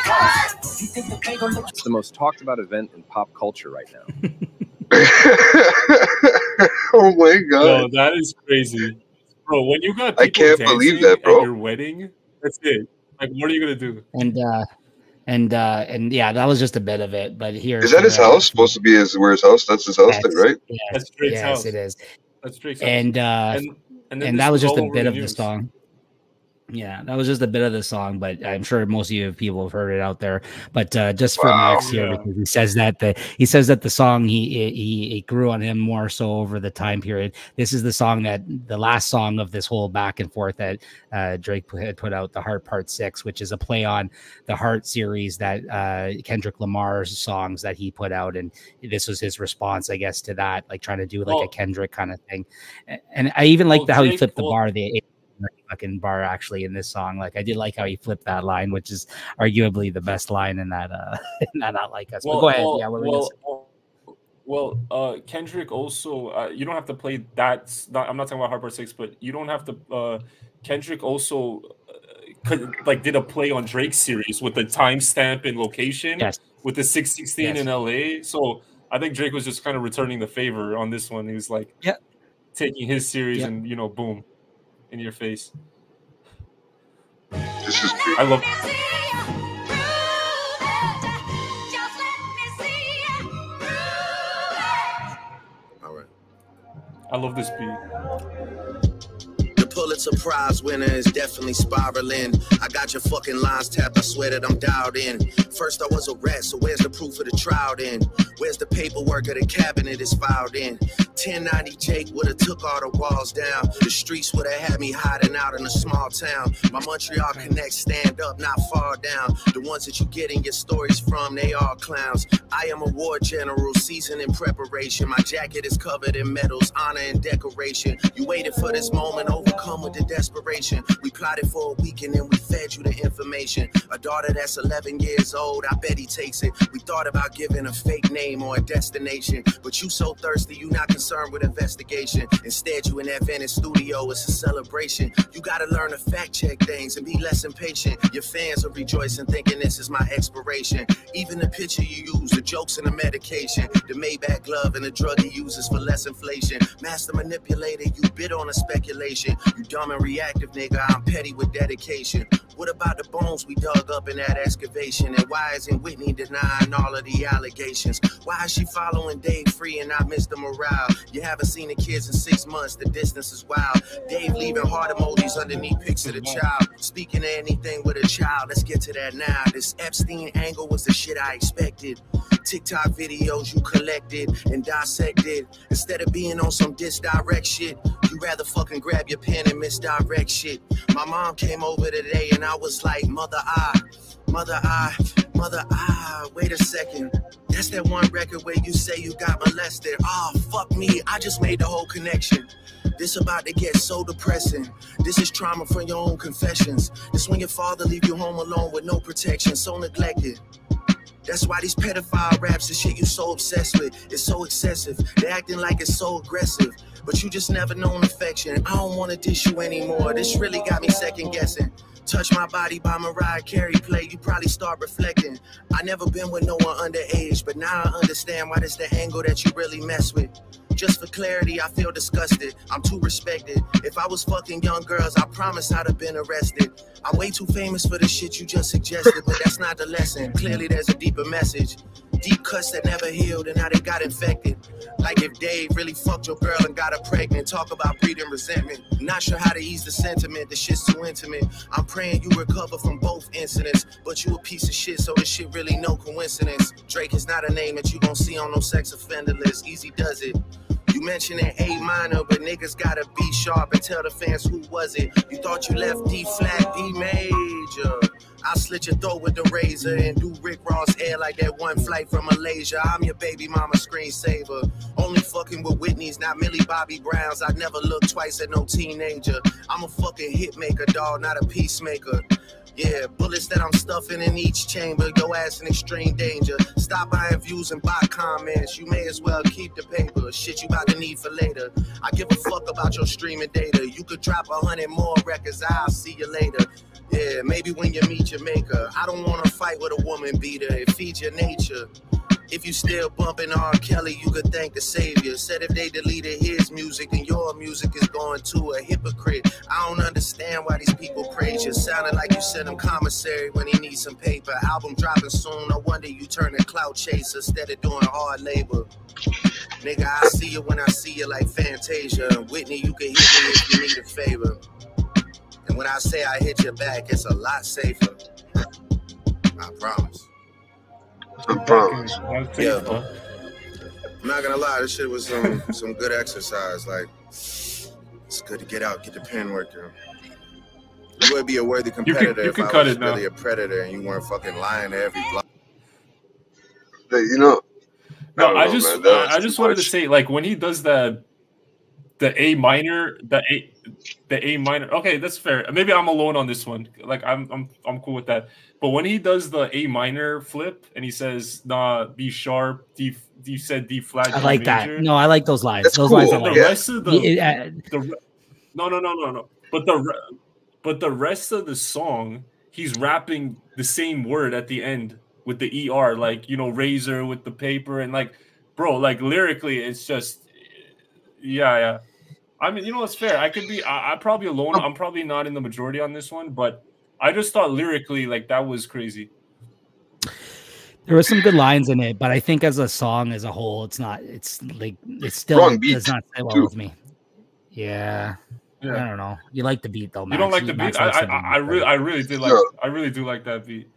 It's the most talked about event in pop culture right now.
Oh my god.
No, that is crazy. Bro, when you got people
I can't believe that, bro.
At your wedding, that's it. Like, what are you gonna do?
And uh and uh and yeah, that was just a bit of it. But here
is that his
uh,
house? Supposed to be his where his house? That's his house, then, right?
Yes,
That's Drake's
yes,
house.
it is.
That's Drake's house.
And uh
and, and,
and that was just a bit of the song. Yeah, that was just a bit of the song, but I'm sure most of you people have heard it out there. But uh, just for
Wow,
Max here,
yeah.
because he says that the he says that the song he he it grew on him more so over the time period. This is the song that the last song of this whole back and forth that uh, Drake had put out, the Heart Part Six, which is a play on the Heart series that uh, Kendrick Lamar's songs that he put out, and this was his response, I guess, to that, like trying to do like
Well,
a Kendrick kind of thing. And I even like
well,
the, how he
Jake-
flipped the
well-
bar. The fucking bar actually in this song, like I did like how he flipped that line, which is arguably the best line in that uh in that Not Like Us. But
Well,
go ahead.
well,
Yeah, what were you
well,
gonna
well, well, uh, Kendrick also. Uh, you don't have to play that. Not, I'm not talking about Heart Part Six, but you don't have to. Uh, Kendrick also uh, could, like did a play on Drake's series with the timestamp and location.
Yes.
With the six sixteen
Yes.
in L A. So I think Drake was just kind of returning the favor on this one. He was like,
Yep.
taking his series
Yep.
and you know, boom, in your face.
This is true.
I love.
All right.
I love this beat.
The Pulitzer Prize winner is definitely spiraling. I got your fucking lines tapped. I swear that I'm dialed in. First I was a rat, so where's the proof of the trial then? Where's the paperwork of the cabinet is filed in? ten ninety Jake would've took all the walls down. The streets would've had me hiding out in a small town. My Montreal connects stand up, not fall down. The ones that you getting your stories from, they all clowns. I am a war general, seasoned in preparation. My jacket is covered in medals, honor and decoration. You waited for this moment, overcome with the desperation. We plotted for a week and then we fed you the information. A daughter that's eleven years old, I bet he takes it. We thought about giving a fake name or a destination, but you so thirsty, you not concerned with investigation. Instead, you in that Venice studio, it's a celebration. You gotta learn to fact check things and be less impatient. Your fans are rejoicing, thinking this is my expiration. Even the picture you use, the jokes and the medication, the Maybach glove and the drug he uses for less inflation. Master manipulator, you bid on a speculation. You dumb and reactive, nigga, I'm petty with dedication. What about the bones we dug up in that excavation? And why isn't Whitney denying all of the allegations? Why is she following Dave free and not Mister Morale? You haven't seen the kids in six months, the distance is wild. Dave leaving heart emojis underneath pics of the child. Speaking of anything with a child, let's get to that now. This Epstein angle was the shit I expected. TikTok videos you collected and dissected. Instead of being on some disdirect shit, you rather fucking grab your pen and misdirect shit. My mom came over today and I was like, mother, I, mother, I, mother, I, wait a second. That's that one record where you say you got molested. Oh, fuck me, I just made the whole connection. This about to get so depressing. This is trauma from your own confessions. This when your father leave you home alone with no protection, so neglected. That's why these pedophile raps and shit you so obsessed with is so excessive. They're acting like it's so aggressive, but you just never known affection. I don't wanna dish you anymore. This really got me second guessing. Touch My Body by Mariah Carey play, you probably start reflecting. I never been with no one underage, but now I understand why this the angle that you really mess with. Just for clarity, I feel disgusted. I'm too respected. If I was fucking young girls, I promise I'd have been arrested. I'm way too famous for the shit you just suggested, but that's not the lesson. Clearly there's a deeper message. Deep cuts that never healed and now they got infected. Like if Dave really fucked your girl and got her pregnant. Talk about breeding resentment. Not sure how to ease the sentiment. The shit's too intimate. I'm praying you recover from both incidents. But you a piece of shit, so this shit really no coincidence. Drake is not a name that you gon' see on no sex offender list. Easy does it. You mentioned an A minor, but niggas gotta be sharp and tell the fans who was it. You thought you left D flat, D major. I'll slit your throat with the razor and do Rick Ross hair like that one flight from Malaysia. I'm your baby mama screensaver. Only fucking with Whitney's, not Millie Bobby Browns. I never look twice at no teenager. I'm a fucking hit maker, dog, not a peacemaker. Yeah, bullets that I'm stuffing in each chamber. Your ass in extreme danger. Stop buying views and buy comments. You may as well keep the paper. Shit you about to need for later. I give a fuck about your streaming data. You could drop a hundred more records. I'll see you later. Yeah, maybe when you meet your maker. I don't want to fight with a woman beater. It feeds your nature. If you still bumping R. Kelly, you could thank the savior. Said if they deleted his music, then your music is going to a hypocrite. I don't understand why these people praise you. Sounded like you sent him commissary when he needs some paper. Album dropping soon, no wonder you turn a clout chaser instead of doing hard labor. Nigga, I see you when I see you like Fantasia. Whitney, you can hit me if you need a favor. And when I say I hit your back, it's a lot safer. I promise.
I promise.
Yeah, I'm not gonna lie, this shit was some some good exercise. Like, it's good to get out, get the pen working. You would be a worthy competitor
you can
if
cut
I was
it
really
now.
a predator and you weren't fucking lying to every block.
They, you know,
No,
don't
I
know,
just
man. That
I
was
I
too
just wanted to
much.
say, like, when he does the the A minor, the A the A minor. Okay, that's fair. Maybe I'm alone on this one. Like, I'm I'm I'm cool with that. But when he does the A minor flip and he says, "Nah, B sharp, D," you said D flat.
I
D
like
major.
that. No, I like those lines.
That's
Those
cool.
lines I
The
like.
Yeah.
rest of the,
Yeah, uh,
the re- no no no no no. But the re- but the rest of the song, he's rapping the same word at the end with the E R, like, you know, razor with the paper, and like, bro, like lyrically, it's just, yeah, yeah. I mean, you know, it's fair. I could be, I, I'm probably alone. I'm probably not in the majority on this one, but I just thought lyrically, like, that was crazy.
there were some good lines in it, but I think as a song as a whole, it's not. It's like it still
Wrong beat,
does not sit well
too.
with me. Yeah. I
Yeah.
don't know. You like the beat though, Max.
You don't like the
Max
beat? I
likes
I,
the beat,
I, I really
right?
I really did like
No.
I really do like that beat.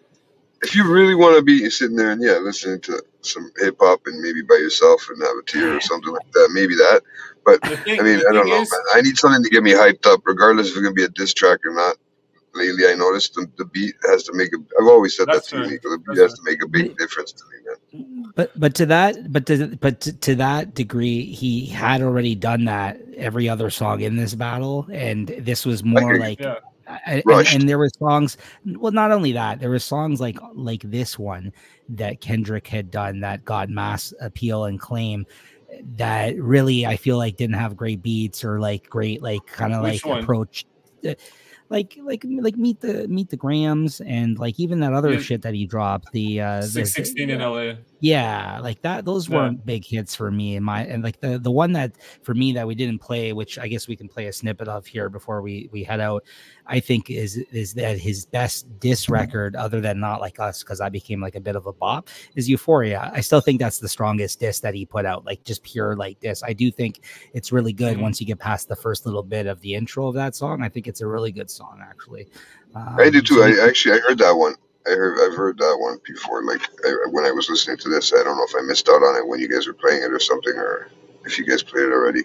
If you really want to be sitting there and yeah, listening to some hip hop and maybe by yourself and have a tear or something like that, maybe that. But
The thing,
I mean,
the
I don't
thing
know,
is,
man. I need something to get me hyped up, regardless if it's gonna be a diss track or not. Lately, I noticed the, the beat has to make a. I've always said
that's
that to you,
fair.
Nico. The beat
That's
has
fair.
to make a big difference to me, man.
But but to that but to but to, to that degree, he had already done that every other song in this battle, and this was
hear
more
you.
like.
Yeah.
I- And,
Rushed.
and there were songs. Well, not only that, there were songs like like this one that Kendrick had done that got mass appeal and claim. That really, I feel like didn't have great beats or like great like kind of
Which
like
one?
approach. Uh, Like like like meet the meet the Grams and like even that other
Yeah.
shit that he dropped the uh the-
six sixteen in L A.
yeah, like that. Those
Yeah.
weren't big hits for me. And my and like the the one that for me that we didn't play, which I guess we can play a snippet of here before we we head out. I think is is that his best diss record, other than Not Like Us, because I became like a bit of a bop, is Euphoria. I still think that's the strongest diss that he put out, like just pure like diss. I do think it's really good
Mhm.
once you get past the first little bit of the intro of that song. I think it's a really good song, actually. Um,
I do too.
so
I
you-
actually I heard that one. I heard I've heard that one before. Like I, when I was listening to this, I don't know if I missed out on it when you guys were playing it or something, or if you guys played it already.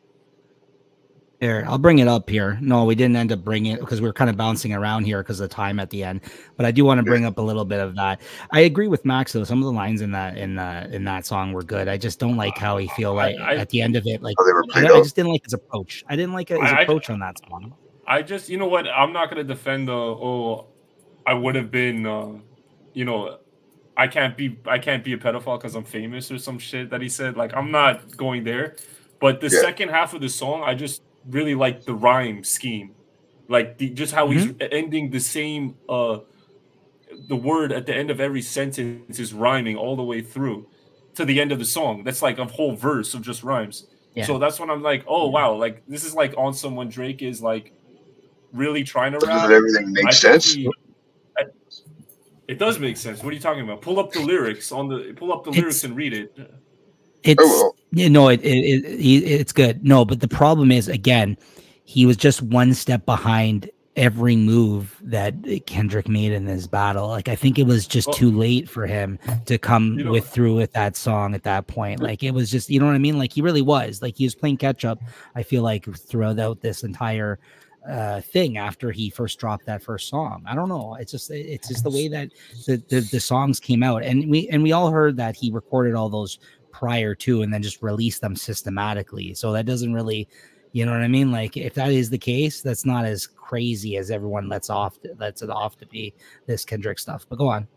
Here, I'll bring it up here. No, we didn't end up bringing it because we were kind of bouncing around here because of the time at the end. But I do want to bring up a little bit of that. I agree with Max though. Some of the lines in that in the in that song were good. I just don't like how he feel like
I- I-
at the end of it. Like
How they were
I,
played
I
out.
just didn't like his approach. I didn't like his
I- I-
approach on that song.
I just, you know what? I'm not gonna defend the. Oh, I would have been. Uh, you know, I can't be. I can't be a pedophile because I'm famous or some shit that he said. Like, I'm not going there. But the
Yeah.
second half of the song, I just really like the rhyme scheme, like the, just how he's ending the same. Uh, the word at the end of every sentence is rhyming all the way through to the end of the song. That's like a whole verse of just rhymes.
Yeah.
So that's when I'm like, oh wow, like this is like on someone Drake is like really trying to rap.
Doesn't everything
I
make
think
sense?
he- I- It does make sense. What are you talking about? Pull up the lyrics on the pull up the
It's-
lyrics and read it.
It's
Oh,
you know it, it, it he- it's good. No, but the problem is again, he was just one step behind every move that Kendrick made in this battle. Like I think it was just
Well,
too late for him to come
you know-
with through with that song at that point. Like it was just, you know what I mean? Like he really was. Like he was playing catch up. I feel like throughout this entire uh thing after he first dropped that first song. I don't know. It's just it's just the way that the, the the songs came out, and we and we all heard that he recorded all those prior to and then just released them systematically. So that doesn't really, you know what I mean? Like if that is the case, that's not as crazy as everyone lets off lets it off to be this Kendrick stuff. But go on.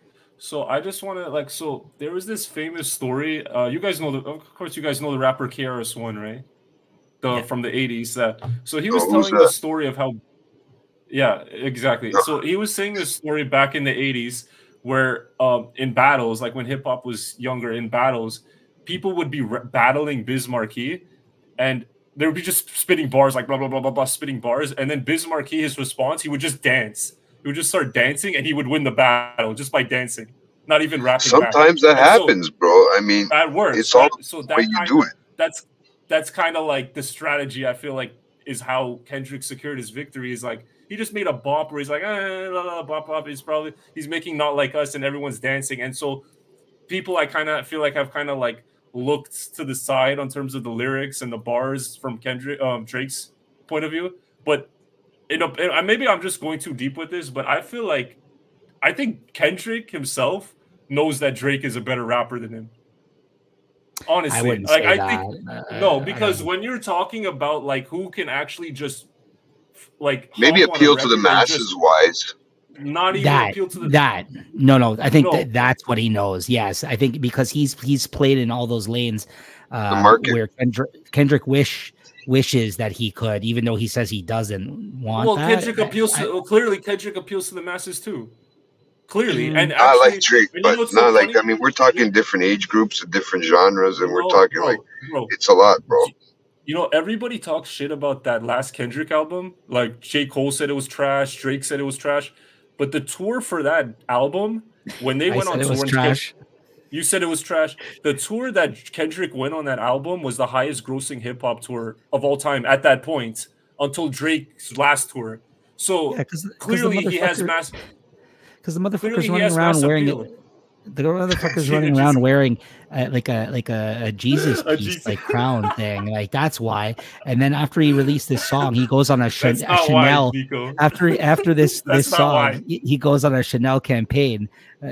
So I just want to like so there was this famous story. Uh, you guys know the of course you guys know the rapper K R S One, right? The
Yeah.
from the eighties. That so he was
Oh, who's
telling the
that?
story of how. Yeah, exactly. So he was saying this story back in the eighties where um in battles, like when hip hop was younger, in battles, people would be re- battling Biz Markie, and they would be just spitting bars like blah blah blah blah blah, spitting bars, and then Biz Markie, his response, he would just dance. He would just start dancing, and he would win the battle just by dancing, not even rapping. back.
Sometimes that
And so-
happens, bro. I mean,
That works.
it's all
right? So
the
that
way you
kind
do
of,
it.
That's that's kind of like the strategy. I feel like is how Kendrick secured his victory. Is like he just made a bop where he's like, eh, la, la, bop bop. He's probably he's making Not Like Us, and everyone's dancing. And so people, I kind of feel like have kind of like looked to the side on terms of the lyrics and the bars from Kendrick, um, Drake's point of view. But you know, maybe I'm just going too deep with this, but I feel like I think Kendrick himself knows that Drake is a better rapper than him. Honestly,
I wouldn't
like
say
I
that.
think
Uh,
no,
I
because
don't-
when you're talking about like who can actually just like
Maybe
hop on a
appeal to the
record and
masses
just
wise.
not even
that
appeal to the
that no no I think
No.
that that's what he knows. Yes, I think because he's he's played in all those lanes uh
market.
where Kendrick, Kendrick wish wishes that he could, even though he says he doesn't want
well,
that.
Kendrick
I-
appeals
I-
to well, clearly Kendrick appeals to the masses too. Clearly,
Mm.
and
I
actually,
like Drake,
and you know
but
what's so
not like
funny?
I mean, we're talking different age groups and different genres, and we're
Bro,
talking
bro,
like
bro.
it's a lot, bro.
You know, everybody talks shit about that last Kendrick album. Like J. Cole said it was trash, Drake said it was trash. But the tour for that album, when they
I
went on
said it
tour,
was
and
trash.
you said it was trash. The tour that Kendrick went on that album was the highest grossing hip hop tour of all time at that point until Drake's last tour. So
Yeah, 'cause- 'cause the
clearly he has
motherfucker-
mass.
Because the motherfucker's
Clearly he
running
has
around
mass
wearing
appeal.
the motherfucker's
Yeah,
running
just-
around wearing uh, like a like a, a Jesus
A
piece,
Jesus-
like crown thing. Like that's why. And then after he released this song, he goes on a, Cha-
That's
a
not why,
Chanel.
Nico.
After after this
That's
this
not
song,
why.
he, he goes on a Chanel campaign. Uh,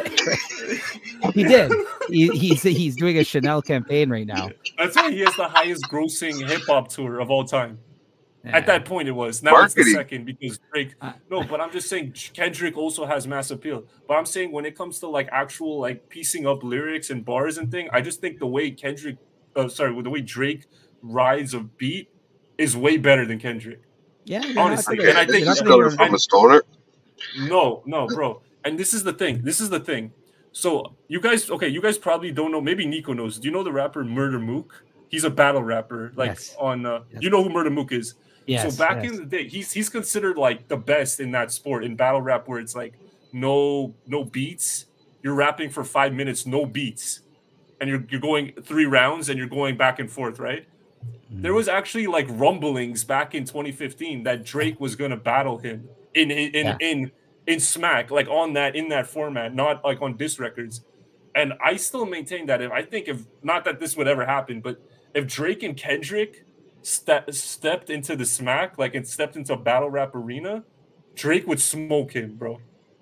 he did. He, he's he's doing a Chanel campaign right now.
That's why he has the highest grossing hip hop tour of all time.
Yeah.
At that point, it was. Now
Marketing.
it's the second because Drake.
Uh,
No, but I'm just saying Kendrick also has mass appeal. But I'm saying when it comes to like actual like piecing up lyrics and bars and thing, I just think the way Kendrick, uh, sorry, the way Drake rides a beat is way better than Kendrick.
Yeah, you're not
Honestly,
gonna-
and I
you're
think
not
He's
gonna
coming
hear-
from a stoner.
No, no, bro. And this is the thing. This is the thing. So you guys, okay, you guys probably don't know. Maybe Nico knows. Do you know the rapper Murder Mook? He's a battle rapper. Like
Yes.
on, uh,
Yes.
you know who Murder Mook is.
Yes,
so back
yes.
in the day, he's he's considered like the best in that sport in battle rap, where it's like no no beats. You're rapping for five minutes, no beats, and you're you're going three rounds and you're going back and forth, right?
Mm.
There was actually like rumblings back in twenty fifteen that Drake was gonna battle him in in in
Yeah.
in, in Smack, like on that in that format, not like on diss records. And I still maintain that if I think if not that this would ever happen, but if Drake and Kendrick ste- stepped into the Smack, like and stepped into a battle rap arena, Drake would smoke him, bro.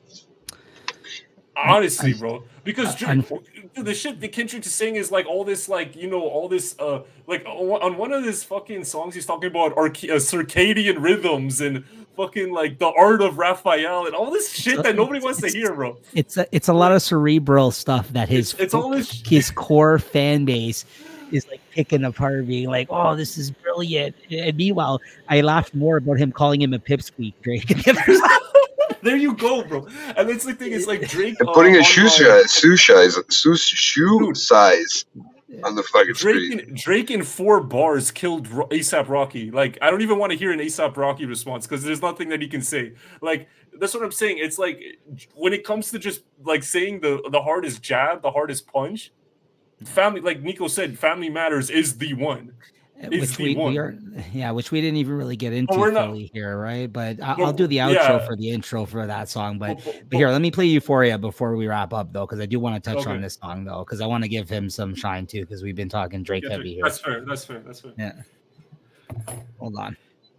Honestly, bro, because Drake, the shit that Kendrick is saying is like all this, like you know, all this, uh, like on one of his fucking songs, he's talking about arca- uh, circadian rhythms and fucking like the art of Raphael and all this shit that nobody wants to hear, bro.
It's a, it's a lot of cerebral stuff that his
It's- it's all this-
his core fan base is like picking apart, being like, "Oh, this is brilliant." And meanwhile, I laughed more about him calling him a pipsqueak, Drake.
There you go, bro. And that's the thing. It's like Drake
And
uh,
putting a
on,
shoe
uh,
size, shoe size, shoe, shoe
Dude.
size on the fucking
Drake
street.
in, Drake in four bars killed Ro- ASAP Rocky. Like, I don't even want to hear an ASAP Rocky response because there's nothing that he can say. Like, that's what I'm saying. It's like when it comes to just like saying the the hardest jab, the hardest punch, family, like Nico said, Family Matters is the one. Is
Which
the
we,
one.
we are, yeah, which we didn't even really get into
we're not-
fully here, right? But I,
Well,
I'll do the outro
yeah.
for the intro for that song. But,
But- but-
but here, let me play Euphoria before we wrap up, though, because I do want to touch
Okay.
on this song, though, because I want to give him some shine too, because we've been talking Drake
Yeah,
heavy here.
that's fair. That's fair. That's fair.
Yeah. Hold on.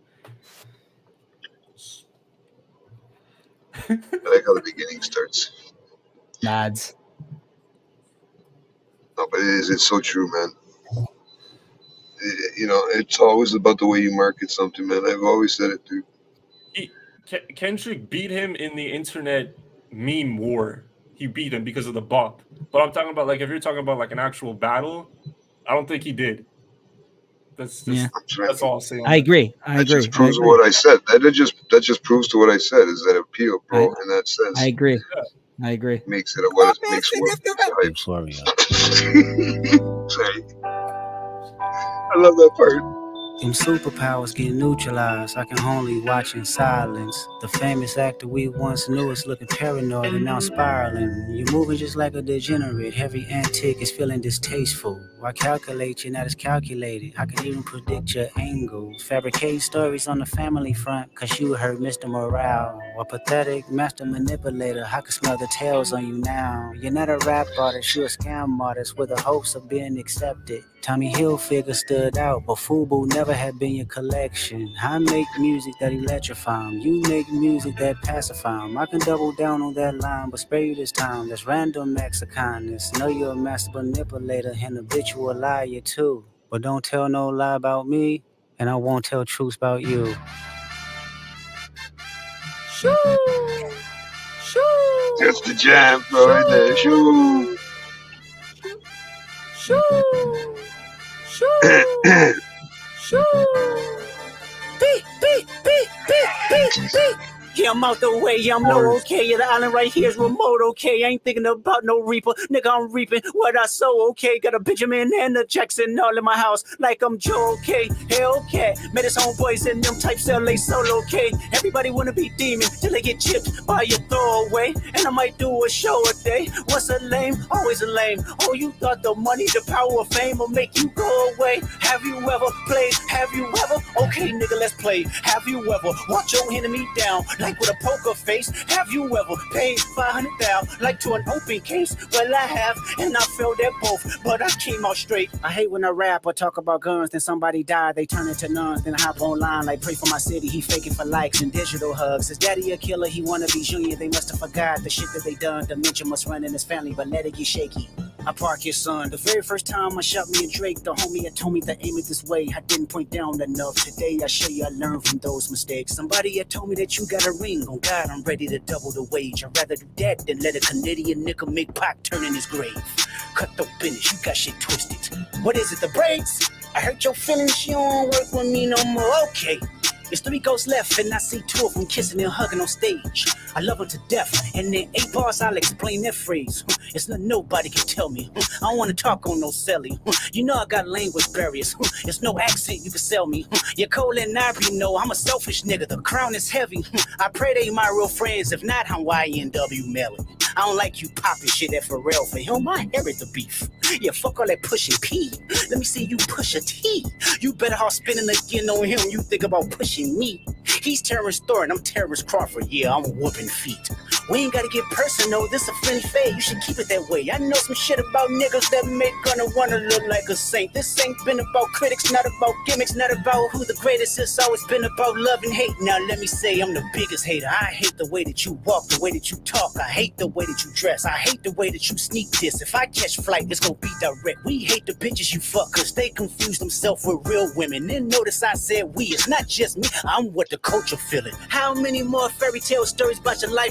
I like how the beginning starts.
Lads.
No, but it is. It's so true, man. It- you know, it's always about the way you market something, man. I've always said it, dude.
He, Ke- Kendrick beat him in the internet meme war. He beat him because of the bop. But I'm talking about like if you're talking about like an actual battle, I don't think he did. That's that's,
Yeah.
that's all I'll say. On
I
that.
agree. I
That
agree.
just
I
proves
agree.
what I said. That that just that just proves to what I said is that appeal, bro,
I-
in that sense
I agree. I agree.
makes it a what it makes what it's hype. Sorry. I love that part.
Them superpowers get neutralized. I can only watch in silence. The famous actor we once knew is looking paranoid and now spiraling. You're moving just like a degenerate. Every antic is feeling distasteful. Why calculate you not as calculated? I can even predict your angles. Fabricate stories on the family front, cause you heard Mister Morale. A pathetic master manipulator. I can smell the tails on you now. You're not a rap artist, you're a scam artist with the hopes of being accepted. Tommy Hilfiger stood out, but FUBU never had been your collection. I make music that electrify 'em. You make music that pacify 'em. I can double down on that line, but spare you this time. That's random acts of kindness. Know you're a master manipulator and habitual liar too. But don't tell no lie about me, and I won't tell truths about you.
Shoo! Shoo!
That's the jam, bro, right there. Shoo.
Shoo! Shoo! Shoo!
Beep, beep, beep, beep, beep, beep. Yeah, I'm out the way, yeah, I'm low, okay. Yeah, the island right here is remote, okay. I ain't thinking about no reaper, nigga, I'm reaping what I sow, okay. Got a Benjamin and a Jackson all in my house, like I'm Joe, okay. Hellcat, met his homeboys in them types L A solo, okay. Everybody wanna be demon till they get chipped by your throwaway. And I might do a show a day. What's a lame? Always a lame. Oh, you thought the money, the power of fame will make you go away? Have you ever played? Have you ever? Okay, nigga, let's play. Have you ever walked your enemy down? Like with a poker face. Have you ever paid five hundred thousand like to an open case? Well, I have, and I failed at both, but I came out straight. I hate when I rap or talk about guns, then somebody died, they turn into nuns, then I hop online like pray for my city. He faking for likes and digital hugs. His daddy a killer, he wanna be junior. They must have forgot the shit that they done. Dementia must run in his family, but let it get shaky. I park his son. The very first time I shot me and Drake, the homie had told me to aim it this way. I didn't point down enough. Today I show you I learned from those mistakes. Somebody had told me that you got a ring. On God, I'm ready to double the wage. I'd rather do that than let a Canadian nigga make Pac turn in his grave. Cut the business, you got shit twisted. What is it, the brakes? I hurt your feelings, you don't work with me no more. Okay. There's three ghosts left, and I see two of them kissing and hugging on stage. I love her to death, and in eight bars I'll explain that phrase. It's nothing nobody can tell me. I don't want to talk on no celly. You know I got language barriers. It's no accent you can sell me. You're cold and Ivory, know I'm a selfish nigga. The crown is heavy. I pray they my real friends. If not, I'm Y N W Melly. I don't like you popping shit at Pharrell. For him, I inherit the beef. Yeah, fuck all that pushing P. Let me see you push a T. You better off spinning again on him. You think about pushing me. He's Terrence Thornton, I'm Terrence Crawford. Yeah, I'm whooping feet. We ain't gotta get personal, this a friendly fade. You should keep it that way. I know some shit about niggas that make gonna wanna look like a saint. This ain't been about critics, not about gimmicks, not about who the greatest is. It's always been about love and hate. Now let me say I'm the biggest hater. I hate the way that you walk, the way that you talk. I hate the way that you dress. I hate the way that you sneak this. If I catch flight, it's gonna be direct. We hate the bitches you fuck, cause they confuse themselves with real women. Then notice I said we, it's not just me. I'm what the culture feeling. How many more fairy tale stories about your life till we have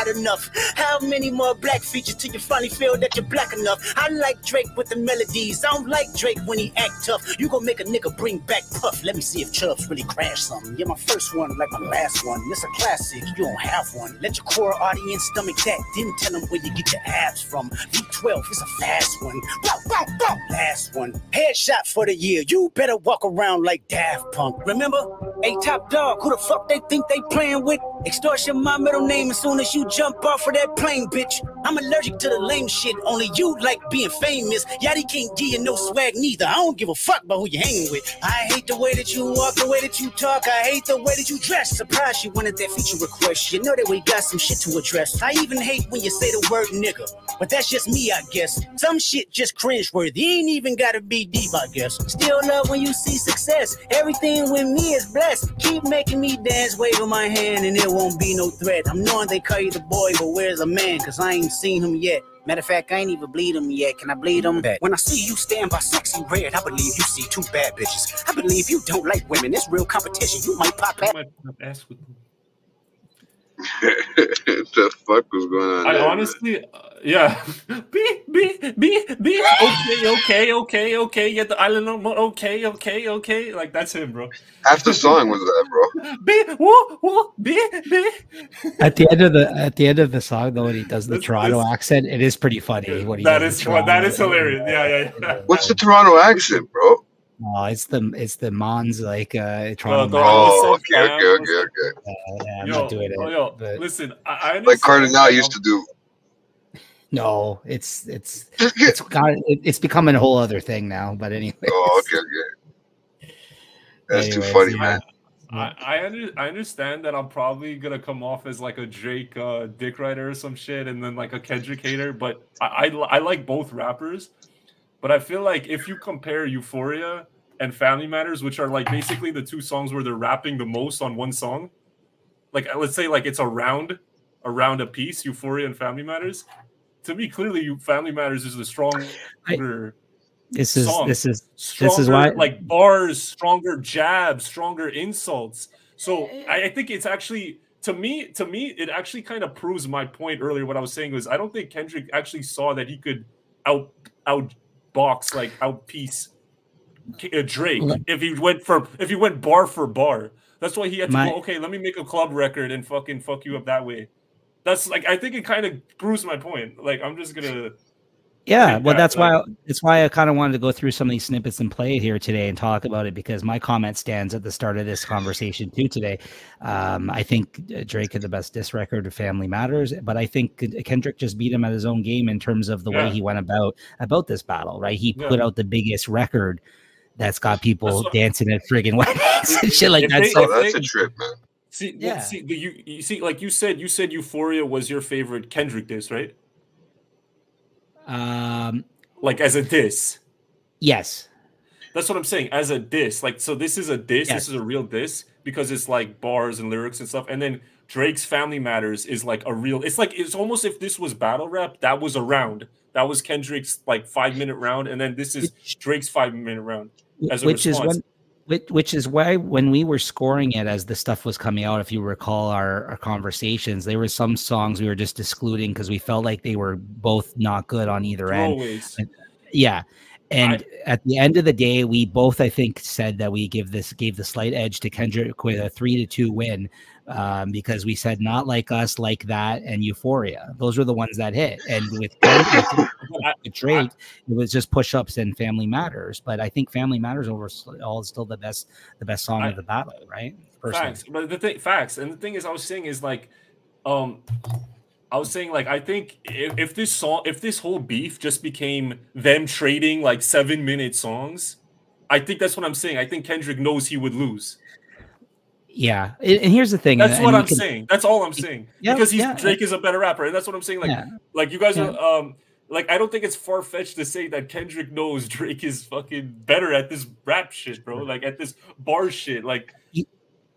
not enough. How many more black features till you finally feel that you're black enough? I like Drake with the melodies. I don't like Drake when he act tough. You gon' make a nigga bring back Puff. Let me see if Chubbs really crash something. You're my first one, like my last one. It's a classic, you don't have one. Let your core audience stomach that. Didn't tell them where you get your abs from. V twelve is a fast one. Bow, bow, bow. Last one. Headshot for the year. You better walk around like Daft Punk. Remember? Hey, Top Dog, who the fuck they think they playing with? Extortion my middle name as soon as you jump off of that plane, bitch. I'm allergic to the lame shit. Only you like being famous. Yachty can't give you no swag neither. I don't give a fuck about who you hanging with. I hate the way that you walk, the way that you talk. I hate the way that you dress. Surprised you wanted that feature request. You know that we got some shit to address. I even hate when you say the word nigga. But that's just me, I guess. Some shit just cringeworthy. Ain't even gotta be deep, I guess. Still love when you see success. Everything with me is blessed. Keep making me dance, waving my hand, and it won't be no threat. I'm knowing they call you the boy, but where's a man? Cause I ain't seen him yet. Matter of fact, I ain't even bleed him yet. Can I bleed him? When I see you stand by sexy red, I believe you see two bad bitches. I believe you don't like women. It's real competition. You might pop ass with them.
What the fuck was going on?
I
there,
honestly, uh, yeah. B, B, B, B. Okay, okay, okay, okay. Get the island of Mo- okay, okay, okay. Like, that's him, bro.
Half the song was that, bro.
B, woo, woo, B, B.
At the end of the at the end of the song, though, when he does the
This-
Toronto
this-
accent, it is pretty funny. When he
That
does
is
the
fun. That is
Toronto-
hilarious. Yeah, yeah, yeah.
What's the Toronto accent, bro?
Oh, it's the it's the Mons like uh
Oh,
Toronto.
the-
Mons.
Oh,
what's up,
okay,
fam?
okay,
What's
okay,
up?
okay.
Uh, yeah, I'm
Yo,
not doing it.
oh, yo,
but-
listen, I, I
Like Cardinal
understand,
used to do.
no, it's it's it's got it, it's becoming a whole other thing now. But anyway.
Oh, okay, okay. That's too
Anyways,
funny,
yeah.
man.
I I, under, I understand that I'm probably gonna come off as like a Drake uh, dick writer or some shit, and then like a Kendrick hater. But I, I I like both rappers. But I feel like if you compare Euphoria and Family Matters, which are like basically the two songs where they're rapping the most on one song, like let's say like it's a round, a round a piece, Euphoria and Family Matters. To me, clearly, you Family Matters is the stronger.
This is
song.
this is
Stronger,
this is why
like bars, stronger jabs, stronger insults. So I, I think it's actually to me, to me, it actually kind of proves my point earlier. What I was saying was I don't think Kendrick actually saw that he could out outbox like outpiece uh, Drake if he went for if he went bar for bar. That's why he had to
My-
go. Okay, let me make a club record and fucking fuck you up that way. That's like I think it kind of proves my point. Like I'm just gonna.
Yeah,
think
well,
that,
that's
like-
why that's why I kind of wanted to go through some of these snippets and play it here today and talk about it because my comment stands at the start of this conversation too today. Um, I think uh, Drake had the best diss record of Family Matters, but I think Kendrick just beat him at his own game in terms of the
Yeah.
way he went about about this battle. Right, he
Yeah.
put out the biggest record that's got people
That's what-
dancing at friggin' weddings and shit like
If
that.
they-
So
Oh, that's
they-
a trip, man.
See,
Yeah.
yeah. see, the, you, you see, like you said, you said Euphoria was your favorite Kendrick diss, right?
um,
Like as a diss.
yes,
That's what I'm saying. As a diss, like so, this is a diss.
Yes.
This is a real diss because it's like bars and lyrics and stuff. And then Drake's Family Matters is like a real. It's like it's almost if this was battle rap. That was a round. That was Kendrick's like five minute round, and then this is Drake's five minute round as a
which is
response.
when which, which is why when we were scoring it as the stuff was coming out, if you recall our, our conversations, there were some songs we were just excluding because we felt like they were both not good on either end.
Throwaways.
Yeah. And
I-
at the end of the day, we both, I think, said that we give this gave the slight edge to Kendrick with a three to two win, um, because we said not like us, like that, and Euphoria. Those were the ones that hit. And with, with, with Drake, it was just push ups and Family Matters. But I think Family Matters overall is still the best, the best song
I-
of the battle, right? Personally.
Facts, but the thing, facts, and the thing is, I was saying is like, um, I was saying like, I think if, if this song, if this whole beef just became them trading like seven minute songs, I think that's what I'm saying. I think Kendrick knows he would lose.
Yeah. And, and here's the thing.
That's
and
what
we
I'm
can-
saying. That's all I'm saying.
Yeah,
because he's
yeah,
Drake is a better rapper, and that's what I'm saying. Like,
Yeah.
like you guys
Yeah.
are, um, like I don't think it's far fetched to say that Kendrick knows Drake is fucking better at this rap shit, bro. Like at this bar shit, like.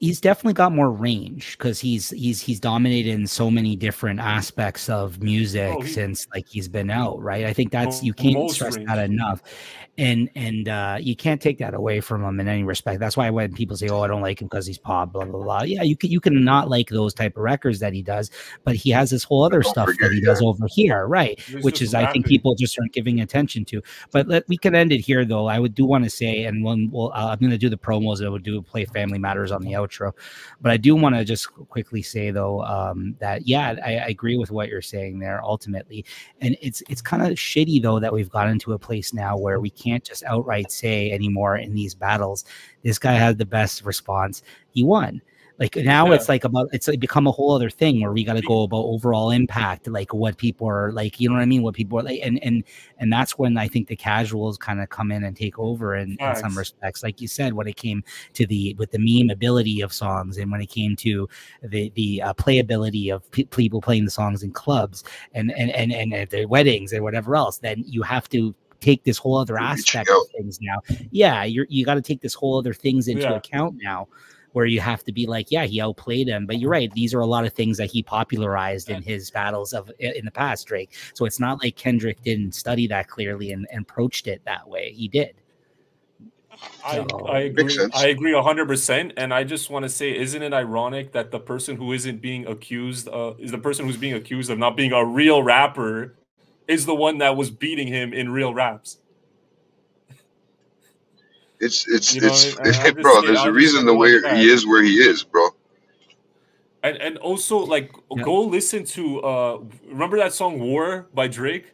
he's definitely got more range because he's he's he's dominated in so many different aspects of music
Oh, he-
since like he's been out, right? I think that's you can't
Most
stress
range.
that enough. And and uh you can't take that away from him in any respect. That's why when people say, "Oh, I don't like him because he's pop," blah blah blah. Yeah, you can you can not like those type of records that he does, but he has this whole other
don't
stuff
forget,
that he does over here, right?
He's
Which
just
is I think
rapping.
people just aren't giving attention to. But let we can end it here though. I would do want to say, and when we'll uh, I'm going to do the promos. I would do play Family Matters on the outro, but I do want to just quickly say though um, that yeah, I, I agree with what you're saying there ultimately, and it's it's kind of shitty though that we've gotten to a place now where we can't just outright say anymore in these battles, this guy had the best response, he won. Like now
Yeah.
it's like about it's like become a whole other thing where we got to go about overall impact, like what people are like, you know what I mean? What people are like, and and and that's when I think the casuals kind of come in and take over in, in some
Facts.
respects. Like you said, when it came to the with the meme ability of songs, and when it came to the the uh, playability of pe- people playing the songs in clubs and and and and at their weddings and whatever else, then you have to take this whole other
Reaching
aspect of
out.
things now. Yeah, you're you got to take this whole other things into
Yeah.
account now, where you have to be like, yeah, he outplayed him. But you're right; these are a lot of things that he popularized in his battles of in the past, Drake. So it's not like Kendrick didn't study that clearly and, and approached it that way. He did.
I,
So-
I agree.
Makes sense.
I agree a hundred percent. And I just want to say, isn't it ironic that the person who isn't being accused uh, is the person who's being accused of not being a real rapper is the one that was beating him in real raps?
It's it's
You know
it's
what I mean? I- I'm
bro.
just-
There's
I'm
a
just
reason
saying
the
it
way
like that.
he is where he is, bro.
And and also like
Yeah.
go listen to uh remember that song War by Drake?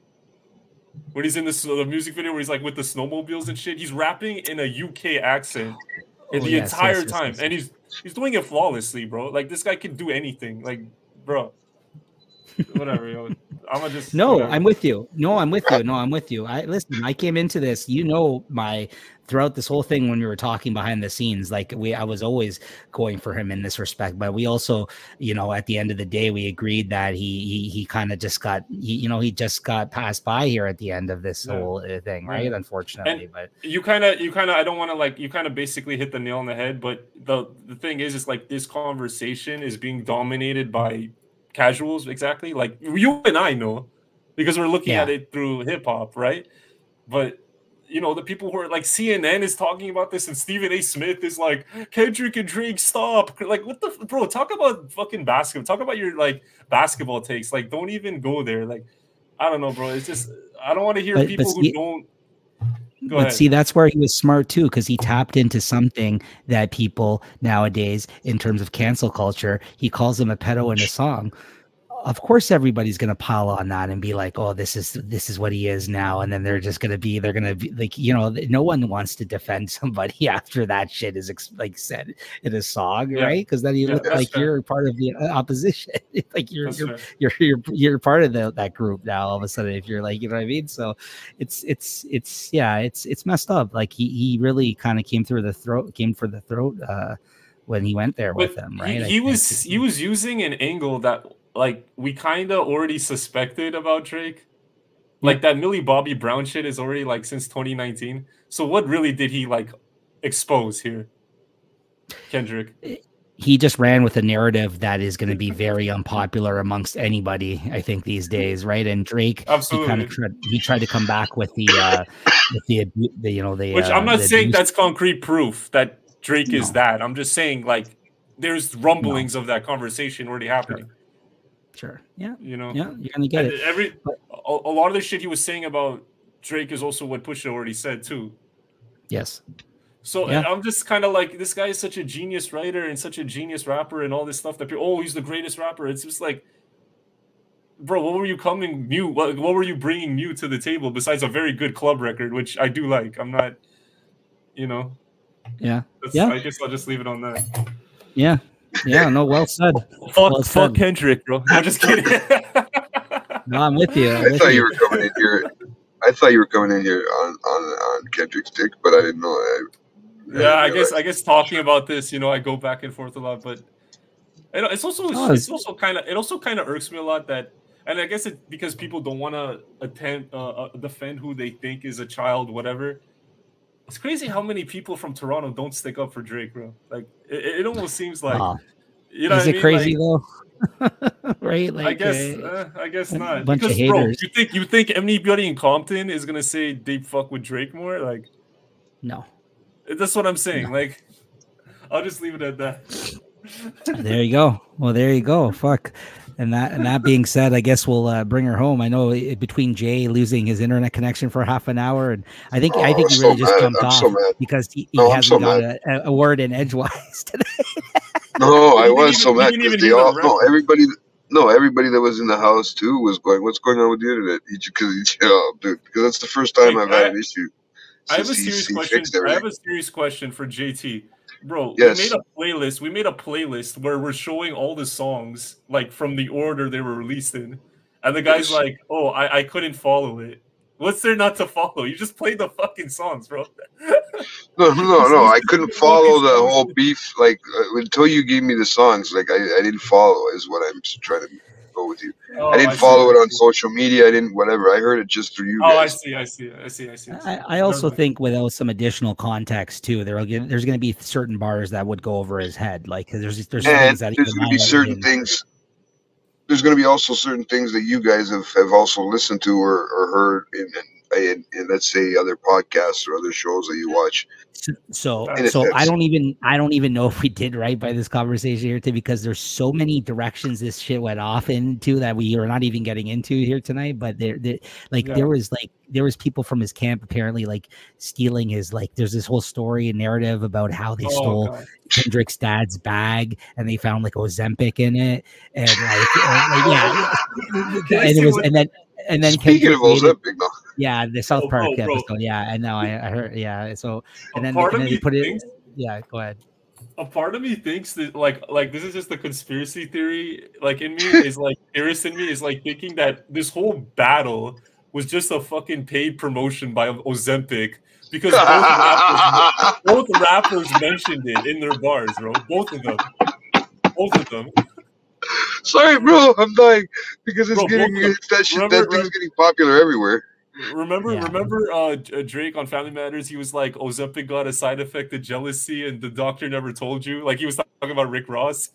When he's in this uh, the music video where he's like with the snowmobiles and shit, he's rapping in a U K accent in
Oh,
the
yes,
entire
yes, yes,
time,
yes.
and he's he's doing it flawlessly, bro. Like this guy can do anything, like, bro. Whatever, yo. I'm gonna just
No,
whatever.
I'm with you. No, I'm with you. No, I'm with you. I listen. I came into this, you know, my throughout this whole thing when we were talking behind the scenes, like we, I was always going for him in this respect. But we also, you know, at the end of the day, we agreed that he he, he kind of just got, he, you know, he just got passed by here at the end of this
Yeah.
whole uh, thing,
Yeah.
right? Unfortunately,
And-
but
you kind of you kind of I don't want to like you kind of basically hit the nail on the head, but the the thing is, it's like this conversation is being dominated by casuals, exactly like you and I know, because we're looking
Yeah.
at it through hip hop, right? But you know, the people who are like C N N is talking about this, and Stephen A. Smith is like, Kendrick and Drake, stop! Like, what the f- bro? Talk about fucking basketball. Talk about your like basketball takes. Like, don't even go there. Like, I don't know, bro. It's just I don't want to hear
But- but
people
see-
who don't. Go
but
ahead.
see, that's where he was smart too, because he tapped into something that people nowadays, in terms of cancel culture, he calls him a pedo in a song. Of course, everybody's gonna pile on that and be like, "Oh, this is this is what he is now," and then they're just gonna be, they're gonna be like, you know, no one wants to defend somebody after that shit is ex- like said in a song,
Yeah.
right? Because then you
Yeah,
look
that's
like
fair.
you're part of the uh, opposition, like you're
That's
you're,
fair.
you're you're you're part of the, that group now. All of a sudden, if you're like, you know what I mean? So it's it's it's yeah, it's it's messed up. Like he he really kind of came through the throat, came for the throat uh, when he went there with
But
them,
he-
right? I
He,
think.
was he was using an angle that like we kind of already suspected about Drake. Like that Millie Bobby Brown shit is already like since twenty nineteen. So what really did he like expose here? Kendrick.
He just ran with a narrative that is going to be very unpopular amongst anybody, I think, these days, right? And Drake,
Absolutely.
he kind of tried, he tried to come back with the, uh, with the, abu- the you know, the.
Which
uh,
I'm not
the
saying
abuse-
that's concrete proof that Drake is
No.
that. I'm just saying like there's rumblings of that conversation already happening.
Sure, yeah,
You know?
yeah, you're gonna get
And
it.
every a, a lot of the shit he was saying about Drake is also what Pusha already said too.
Yes,
So
Yeah.
I'm just kind of like, this guy is such a genius writer and such a genius rapper and all this stuff that people, oh, he's the greatest rapper. It's just like, bro, what were you coming new? What, what were you bringing new to the table besides a very good club record, which I do like. I'm not, you know,
yeah,
that's,
Yeah.
I guess I'll just leave it on that.
yeah, yeah. No, well said.
Fuck,
Well
fuck
said.
Kendrick, bro. I'm just kidding.
No, I'm with you. I'm
I
with
thought
you.
you were coming in here. I thought you were coming in here on on on Kendrick's dick, but I didn't know. I,
Yeah, I guess
realized.
I guess talking about this, you know, I go back and forth a lot, but it, it's also
Oh,
it's
it's-
also kind of it also kind of irks me a lot that, and I guess it because people don't want to attempt uh, uh, defend who they think is a child, whatever. It's crazy how many people from Toronto don't stick up for Drake, bro. Like it, it almost seems like
Uh,
you know
is
what I
it
mean?
crazy
Like,
though? Right? Like
I guess
uh,
uh, I guess
a
not.
bunch of
Because bro,
haters.
you think you think anybody in Compton is gonna say they fuck with Drake more? Like
no.
that's what I'm saying. Like I'll just leave it at that.
There you go. Well, there you go. Fuck. And that and that being said, I guess we'll uh, bring her home. I know it, between Jay losing his internet connection for half an hour, and I think
Oh,
I think
I'm
he
so
really just
mad.
jumped
I'm
off
so mad.
because he, he
No, I'm
hasn't
so
got
mad.
a, a word in edgewise today.
No, I
You didn't
was
even-
so
you
mad
didn't
because
even
they
hear the
all no
record.
everybody no everybody that was in the house too was going. What's going on with the internet? Because oh, dude, because that's the first time
Wait,
I've had
I,
an issue
I have
since
a
he,
serious
he
question.
fixed
I
everything.
have a serious question for J T. Bro,
Yes.
we made a playlist. We made a playlist where we're showing all the songs like from the order they were released in. And the guy's
Yes.
like, oh, I, I couldn't follow it. What's there not to follow? You just played the fucking songs, bro.
No, no, no. I couldn't
Fucking
follow the
songs.
whole beef. Like uh, until you gave me the songs, like I, I didn't follow. Is what I'm trying to go with you.
Oh,
I didn't
see,
follow
I
it on
see.
social media. I didn't whatever. I heard it just through you
Oh, I
guys.
see, I see, I see, I see. I see.
I, I also
Never mind.
think without some additional context too, there will get, there's going to be certain bars that would go over his head. Like 'cause there's there's
And
things that
there's
even
going to
I
be
don't
certain
even-
things. There's going to be also certain things that you guys have, have also listened to or, or heard in, in, in, in, let's say, other podcasts or other shows that you watch.
So, so,
In
so I
effects.
don't even, I don't even know if we did right by this conversation here today because there's so many directions this shit went off into that we are not even getting into here tonight. But there, there like
Yeah.
there was like there was people from his camp apparently like stealing his like. There's this whole story and narrative about how they
Oh,
stole
God.
Kendrick's dad's bag and they found like Ozempic in it and like, and, like yeah,
Can I
and
see
it was
what-
and then and then
Speaking
Kendrick
of
made it-
Ozempic, no.
yeah, the South
Bro,
Park
bro, bro.
episode. Yeah, I know. I, I heard. Yeah. So and
A
then,
part
and
of
then they
me
put it.
thinks-
Yeah, go ahead.
A part of me thinks that like like this is just the conspiracy theory like in me is like Iris in me is like thinking that this whole battle was just a fucking paid promotion by Ozempic because both rappers, both rappers mentioned it in their bars, bro. Both of them. Both of them.
Sorry, bro. I'm dying because it's
Bro,
getting
both of them.
it's that shit.
Remember-
that thing's getting popular everywhere.
Remember,
Yeah.
remember uh, J- Drake on Family Matters? He was like, Ozempic got a side effect of jealousy, and the doctor never told you. Like he was talking about Rick Ross,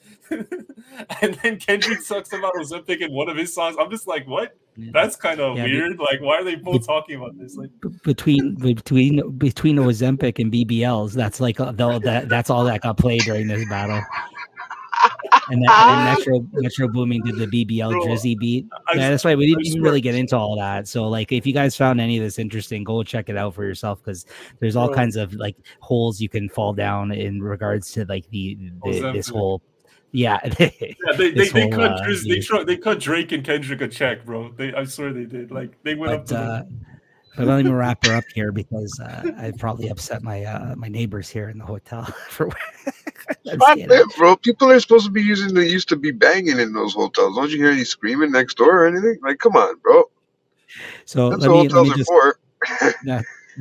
and then Kendrick talks about Ozempic in one of his songs. I'm just like, what?
Yeah.
That's kind of
Yeah, be-
weird. Like, why are they both talking about this? Like,
B- between between between Ozempic and B B Ls, that's like uh, the, that that's all that got played during this battle. And then, and then Metro Metro Booming did the B B L
Bro,
Drizzy beat.
I-
Yeah, that's right. We
I
didn't even
swear-
really get into all that. So, like, if you guys found any of this interesting, go check it out for yourself because there's all
Bro.
kinds of like holes you can fall down in regards to like the, the this
Ozempic.
whole. Yeah,
yeah, they they,
This
they
whole,
cut
uh,
Driz, they,
the-
tr- they cut Drake and Kendrick a check, bro. They I swear they did. Like they went up
but
to
uh,
them.
but let me wrap her up here because uh, I probably upset my uh, my neighbors here in the hotel for. I'm
Fuck
kidding.
that, bro. People are supposed to be using the used to be banging in those hotels. Don't you hear any screaming next door or anything? Like, come on, bro.
So
That's
let
what
me let me
hotels are
just
for.
yeah.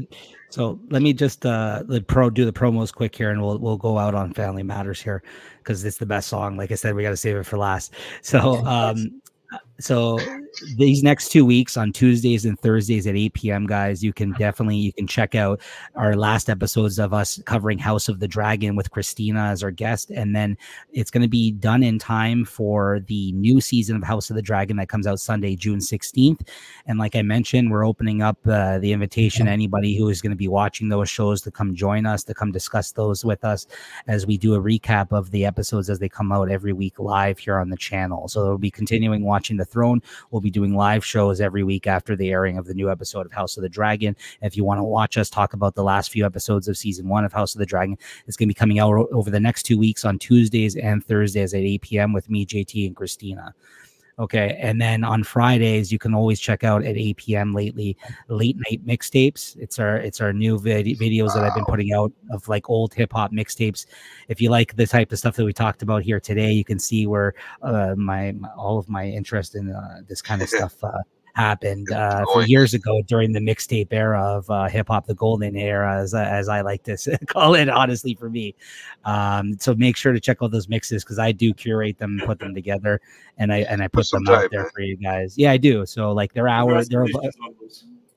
So let me just uh the pro do the promos quick here and we'll we'll go out on Family Matters here because it's the best song. Like I said, we got to save it for last. So um so these next two weeks on Tuesdays and Thursdays at eight p.m. guys, you can definitely you can check out our last episodes of us covering House of the Dragon with Christina as our guest, and then it's going to be done in time for the new season of House of the Dragon that comes out Sunday, June sixteenth. And like I mentioned, we're opening up uh, the invitation to anybody who is going to be watching those shows to come join us, to come discuss those with us as we do a recap of the episodes as they come out every week live here on the channel. So we'll be continuing watching The Throne. We'll be doing live shows every week after the airing of the new episode of House of the Dragon. If you want to watch us talk about the last few episodes of season one of House of the Dragon, it's going to be coming out o- over the next two weeks on Tuesdays and Thursdays at eight p.m. with me, J T, and Christina. Okay, and then on Fridays you can always check out at eight p.m. lately late night mixtapes. It's our it's our new vid- videos that I've been putting out of like old hip hop mixtapes. If you like the type of stuff that we talked about here today, you can see where uh, my, my all of my interest in uh, this kind of stuff uh, happened uh, for years ago during the mixtape era of uh, hip hop, the golden era, as, as I like to call it, honestly, for me. Um, so make sure to check out those mixes because I do curate them and put them together, and I and I put
some
them out
time,
there
man.
for you guys. Yeah, I do. So like they're hours, they're about,
Congratulations on those.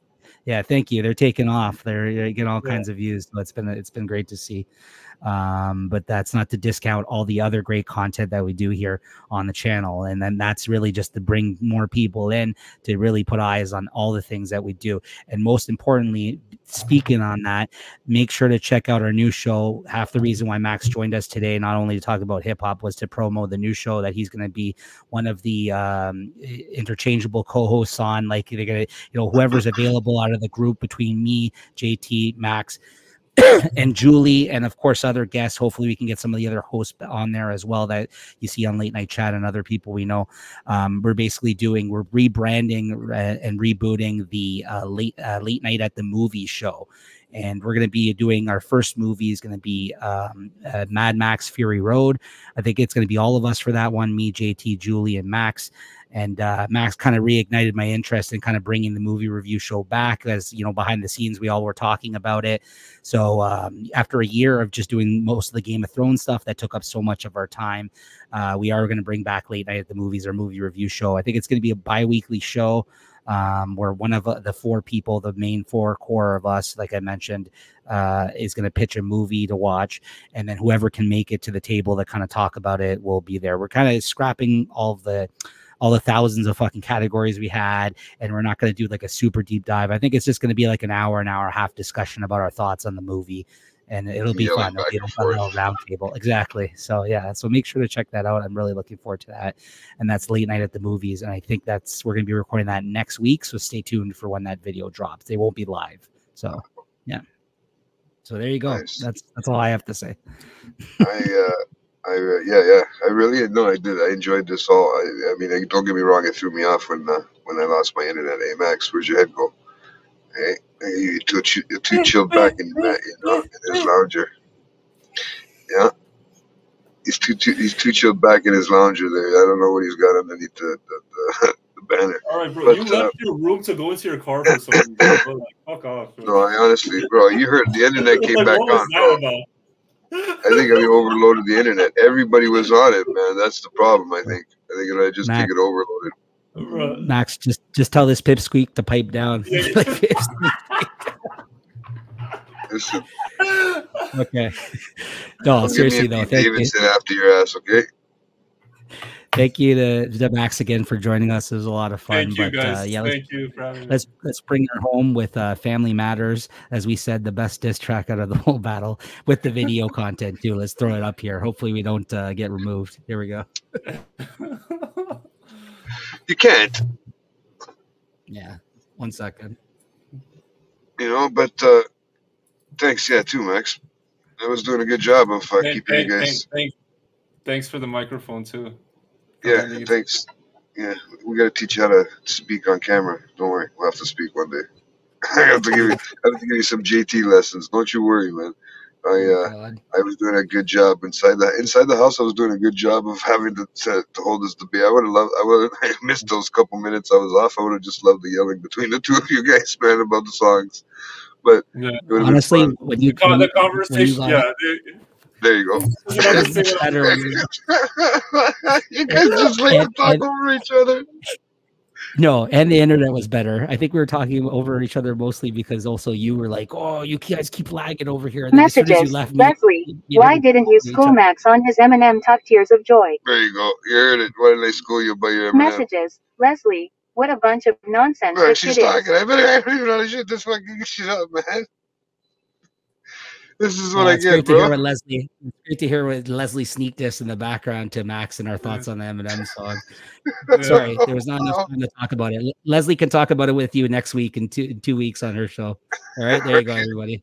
Yeah, thank you. They're taking off. They're, they're getting all
Yeah.
kinds of views. So it's been it's been great to see. Um, but that's not to discount all the other great content that we do here on the channel. And then that's really just to bring more people in to really put eyes on all the things that we do. And most importantly, speaking on that, make sure to check out our new show. Half the reason why Max joined us today, not only to talk about hip hop, was to promo the new show that he's going to be one of the um, interchangeable co-hosts on. Like they're gonna, you know, whoever's available out of the group between me, J T, Max, and Julie, and of course other guests. Hopefully we can get some of the other hosts on there as well that you see on Late Night Chat and other people we know. Um, we're basically doing, we're rebranding uh, and rebooting the uh, late uh, late night at the movie show. And we're going to be doing our first movie is going to be um, uh, Mad Max Fury Road. I think it's going to be all of us for that one, me, J T, Julie, and Max. And uh, Max kind of reignited my interest in kind of bringing the movie review show back, as you know, behind the scenes, we all were talking about it. So um, after a year of just doing most of the Game of Thrones stuff that took up so much of our time, uh, we are going to bring back Late Night at the Movies, our movie review show. I think it's going to be a bi-weekly show um, where one of uh, the four people, the main four core of us, like I mentioned, uh, is going to pitch a movie to watch. And then whoever can make it to the table to kind of talk about it will be there. We're kind of scrapping all of the all the thousands of fucking categories we had, and we're not going to do like a super deep dive. I think it's just going to be like an hour, an hour and a half discussion about our thoughts on the movie, and it'll be
Yeah,
fun.
like
It'll be
back
a
and
fun little roundtable. Exactly. So yeah, so make sure to check that out. I'm really looking forward to that. And that's Late Night at the Movies. And I think that's, we're going to be recording that next week. So stay tuned for when that video drops. They won't be live. So yeah. So there you go.
Nice.
That's, that's all I have to say.
I, uh, I, uh, yeah, yeah. I really, no, I did. I enjoyed this all. I, I mean, I, don't get me wrong. It threw me off when, uh, when I lost my internet. Hey, Max, where's your head go? Hey, hey you too, you're too chilled back in, uh, you know, in his lounger. Yeah. He's too, too, he's too chilled back in his lounger there. I don't know what he's got underneath the, the, the, the banner.
All right, bro.
But,
you
uh,
left your room to go into your car for some reason. Bro. Like, fuck off. Bro.
No, I honestly, bro, you heard the internet came
Like,
back
what was
on,
that
bro.
about?
I think I overloaded the internet. Everybody was on it, man. That's the problem, I think. I think I just
Max.
think it overloaded.
Bro.
Max, just, just tell this pipsqueak to pipe down.
Listen,
Okay. No,
don't
seriously
give me
though,
a
thank you.
Davidson after your ass, okay?
Thank you to, to Max again for joining us. It was a lot of fun.
Thank you,
but
guys.
uh, yeah, let's,
Thank you for having me.
let's let's bring her home with uh, Family Matters, as we said, the best diss track out of the whole battle, with the video content too. Let's throw it up here. Hopefully we don't uh, get removed. Here we go.
You can't,
Yeah, one second.
you know, but uh, thanks, yeah, too, Max. I was doing a good job of uh,
Thank-
keeping
thank-
you guys.
thank- thank- Thanks for the microphone too.
Yeah,
Thank you.
thanks. Yeah, we got to teach you how to speak on camera. Don't worry, we'll have to speak one day. I have to give you, I have to give you some J T lessons. Don't you worry, man. I uh,
God.
I was doing a good job inside the inside the house. I was doing a good job of having to to, to hold this debate. I would have loved. I would have missed those couple minutes I was off. I would have just loved the yelling between the two of you guys, man, about the songs. But
Yeah.
it would have
Honestly,
been fun.
when you
The, con-
when
the
you- when you
conversation,
got-
yeah. they-
There you go.
this is another
It's
thing
much
that-
better when you-
You guys just like to
And-
talk
and-
over each other.
No, and the internet was better. I think we were talking over each other mostly because also you were like, "Oh, you guys keep lagging over here." And then as soon as
Messages.
you left me,
Leslie,
you- you
why
didn't-
didn't you
each
school
other.
Max on his Eminem Talk Tears of Joy?
There you go. You heard it. Why did they school you by your Eminem?
Messages. Leslie, what a bunch of nonsense
Look,
this
she's
shit is.
talking. I better I don't even know how to shut this fucking shit up, man. This is what
Uh,
I
it's
get,
great to hear
bro.
what Leslie. It's great to hear what Leslie sneaked us in the background to Max and our thoughts on the Eminem song. Sorry, there was not enough time to talk about it. Le- Leslie can talk about it with you next week in two in two weeks on her show. All right, there you go, everybody.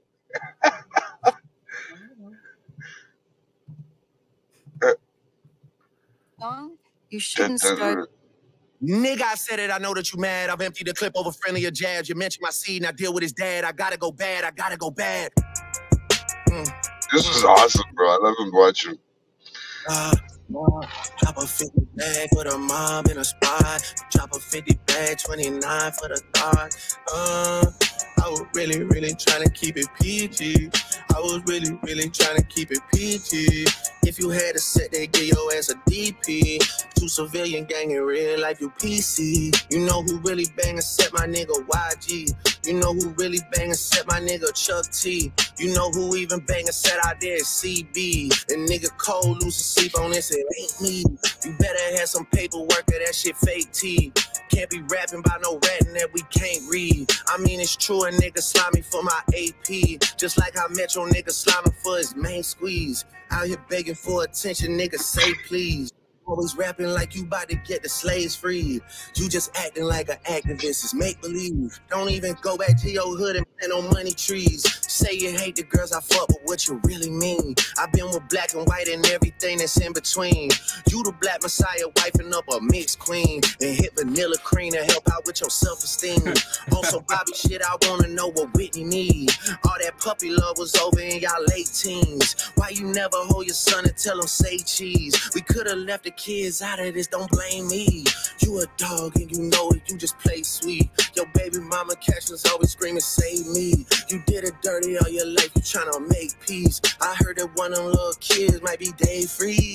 You shouldn't start.
Nigga, I said it. I know that you mad. I've emptied the clip over friendlier jabs. You mentioned my seed, and I deal with his dad. I gotta go bad. I gotta go bad. Mm.
This is awesome, bro. I love him watching.
Uh, drop a fifty bag for the mob in a spot. Drop a fifty bag, twenty-nine for the thought. Uh, I was really, really trying to keep it P G. I I was really, really trying to keep it P G. If you had a set, they give your ass a D P. Two civilian gang in real life, you P C. You know who really bang and set my nigga Y G. You know who really bang and set my nigga Chuck T. You know who even bang and set out there is C B. And nigga Cole losing sleep on this, it ain't me. You better have some paperwork or that shit fake T. Can't be rapping about no ratting that we can't read. I mean, it's true, a nigga slimy for my A P. Just like how Metro nigga slimy for his main squeeze. Out here begging for attention, nigga, say please. Always rapping like you about to get the slaves freed. You just acting like an activist, it's make-believe. Don't even go back to your hood and plant on money trees. Say you hate the girls I fuck, but what you really mean? I've been with black and white and everything that's in between. You the black messiah wiping up a mixed queen. And hit vanilla cream to help out with your self-esteem. Also, Bobby shit, I wanna know what Whitney need. All that puppy love was over in y'all late teens. Why you never hold your son and tell him say cheese? We could've left the kids out of this, don't blame me. You a dog and you know it, you just play sweet. Your baby mama captions always screaming, save me. You did it dirty all your life, you tryna make peace. I heard that one of them little kids might be day free.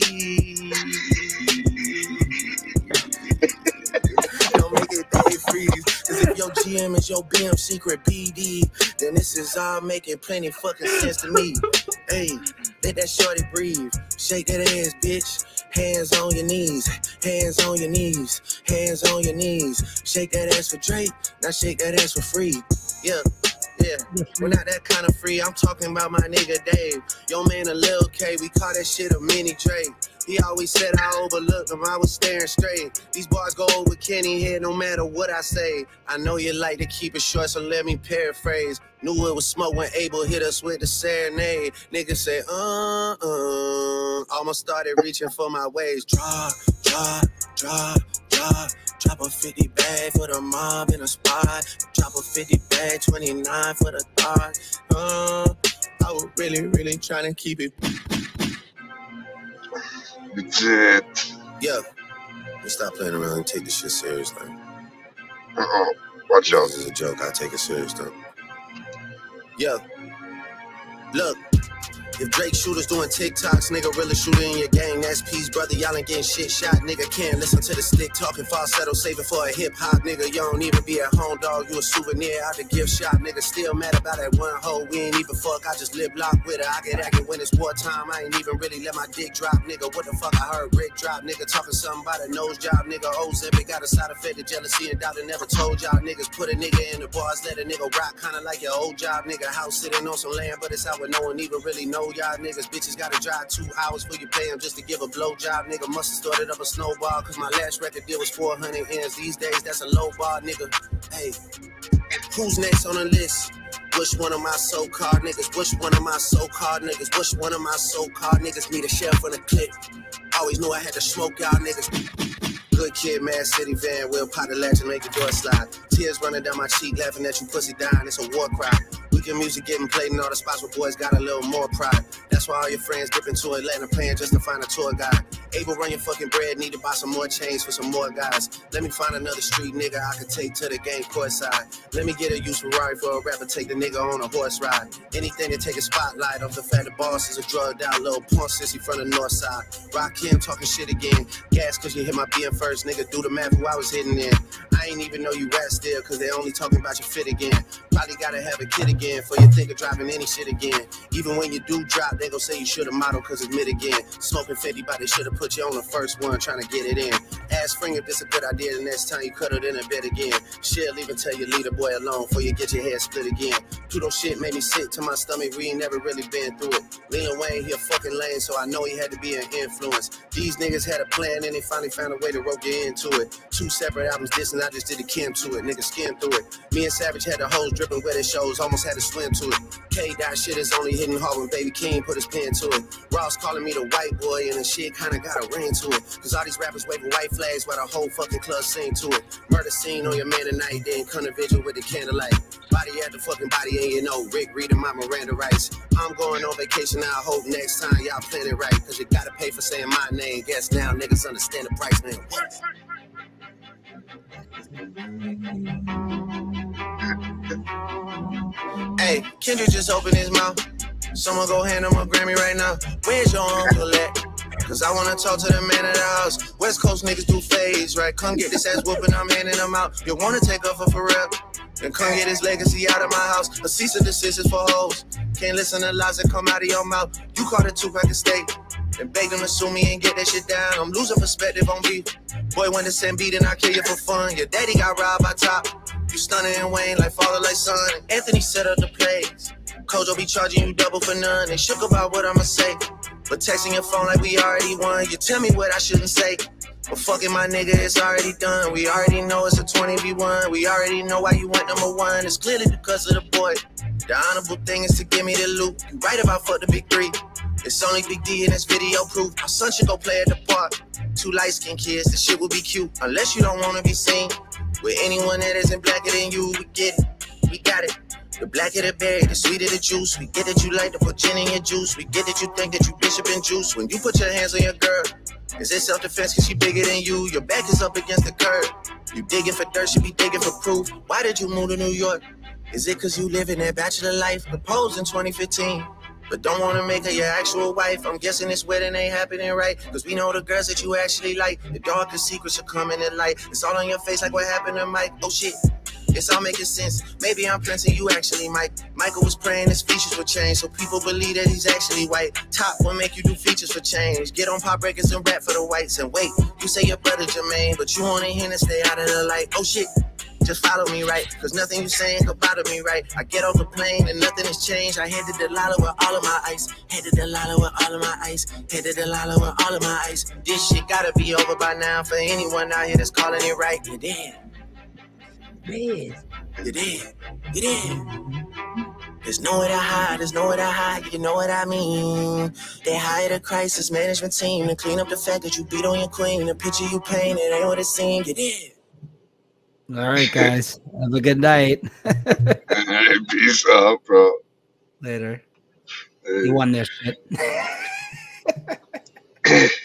Don't make it day free. Cause if your G M is your B M secret P D, then this is all making plenty fucking sense to me. Hey, let that shorty breathe. Shake that ass, bitch. Hands on your knees, hands on your knees, hands on your knees. Shake that ass for Drake, now shake that ass for free. Yeah, yeah, we're not that kind of free. I'm talking about my nigga Dave. Yo man, a Lil K, we call that shit a mini Drake. He always said I overlooked him, I was staring straight. These bars go over Kenny here no matter what I say. I know you like to keep it short, so let me paraphrase. Knew it was smoke when Abel hit us with the serenade. Niggas say, uh-uh. Almost started reaching for my waist. Drop, drop, drop, drop. Drop a fifty bag for the mob in a spot. Drop a fifty bag, twenty-nine for the thought. Uh, I was really, really trying to keep it.
That's it.
Yeah. Let's stop playing around and take this shit seriously.
Uh-oh. Watch out.
This is a joke. I take it serious, though. Yeah. Look. If Drake shooters doing TikToks, nigga really shooting in your gang. That's peace, brother. Y'all ain't getting shit shot. Nigga can't listen to the stick talking falsetto, saving for a hip hop. Nigga, you don't even be at home, dog. You a souvenir out the gift shop. Nigga still mad about that one hoe. We ain't even fuck. I just lip lock with her. I get acting when it's wartime. I ain't even really let my dick drop. Nigga, what the fuck I heard Rick drop. Nigga talking something about a nose job. Nigga, Ozempic got a side effect of jealousy and doubt. I never told y'all niggas put a nigga in the bars, let a nigga rock. Kinda like your old job. Nigga, house sitting on some land, but it's out where no one even really know y'all niggas. Bitches gotta drive two hours for you pay them just to give a blowjob. Nigga must have started up a snowball, cause my last record deal was four hundred ends. These days, that's a low bar, nigga. Hey, who's next on the list? Which one of my so-called niggas? Which one of my so-called niggas? Which one of my so-called niggas need a sheriff on the clip? Always knew I had to smoke y'all niggas. Good kid, Mad City van, we'll pot the latch and make the door slide. Tears running down my cheek, laughing at you pussy dying, it's a war cry. Weekend music getting played in all the spots where boys got a little more pride. That's why all your friends dip into Atlanta playing just to find a tour guide. Able run your fucking bread, need to buy some more chains for some more guys. Let me find another street nigga I could take to the game courtside. Let me get a used Ferrari for a rapper, take the nigga on a horse ride. Anything to take a spotlight off the fact the boss is a drugged out little punk sissy from the north side. Rock him talking shit again. Gas cause you hit my B M first, nigga do the math who I was hitting in. I ain't even know you rap still cause they only talking about your fit again. Probably gotta have a kid again for you think of dropping any shit again. Even when you do drop, they gon' say you should've modeled cause it's mid again. Smoking fifty, but they should've put you on the first one trying to get it in. Ask Spring if this a good idea the next time you cut it in a bed again. She'll even tell you leave the boy alone before you get your head split again. Pluto shit made me sick to my stomach, we ain't never really been through it. Lil Wayne, he a fucking lame, so I know he had to be an influence. These niggas had a plan and they finally found a way to rope you into it. Two separate albums dissing, I just did a Kim to it. Niggas skim through it. Me and Savage had the hoes dripping wet at shows, almost had to swim to it. K-Dot shit is only hitting hard when Baby King put his pen to it. Ross calling me the white boy and the shit kinda got a ring to it. Cause all these rappers waving white flags while the whole fucking club sing to it. Murder scene on your man tonight, then come to vigil with the candlelight. Body at the fucking body and you know Rick reading my Miranda rights. I'm going on vacation now, I hope next time y'all plan it right. Cause you gotta pay for saying my name. Guess now niggas understand the price, man. What? Hey, Kendrick just opened his mouth. Someone go hand him a Grammy right now. Where's your uncle at? Cause I wanna talk to the man of the house. West Coast niggas do phase, right? Come get this ass whooping, I'm handing them out. You wanna take off for Pharrell? Then come get his legacy out of my house. A cease of decisions for hoes. Can't listen to lies that come out of your mouth. You caught a two-pack of steak and beg them to sue me and get that shit down. I'm losing perspective on beef. Boy, when the same beat and I kill you for fun. Your daddy got robbed by Top. You stunning and Wayne like father, like son. Anthony set up the plays. Kojo be charging you double for none. They shook about what I'ma say. But texting your phone like we already won. You tell me what I shouldn't say. But fucking my nigga, it's already done. We already know it's a twenty v one. We already know why you went number one. It's clearly because of the boy. The honorable thing is to give me the loot. You right about fuck the big three. It's only Big D and it's video proof. My son should go play at the park. Two light-skinned kids, this shit would be cute. Unless you don't want to be seen with anyone that isn't blacker than you. We get it, we got it. The blacker the berry, the sweeter the juice. We get that you like to put gin in your juice. We get that you think that you bishop in juice. When you put your hands on your girl, is it self-defense cause she bigger than you? Your back is up against the curb. You digging for dirt, she be digging for proof. Why did you move to New York? Is it cause you live in that bachelor life? Proposed in twenty fifteen, but don't wanna make her your actual wife. I'm guessing this wedding ain't happening right, cause we know the girls that you actually like. The darkest secrets are coming to light. It's all on your face like what happened to Mike. Oh shit, it's all making sense. Maybe I'm Prince and you actually Mike. Michael was praying his features would change, so people believe that he's actually white. Top will make you do features for change. Get on pop records and rap for the whites. And wait, you say your brother Jermaine, but you only here to stay out of the light. Oh shit, just follow me right, cause nothing you saying could bother me right. I get off the plane and nothing has changed. I headed to Delilah with all of my ice. Headed to Delilah with all of my ice. Headed to Delilah with all of my ice. This shit gotta be over by now for anyone out here that's calling it right. You did. You did. You did. You did. There's nowhere to hide, there's nowhere to hide, you know what I mean. They hired a crisis management team to clean up the fact that you beat on your queen. The picture you painted ain't what it seemed. You did.
All right, guys. Have a good night.
Peace out, bro.
Later. You won this shit.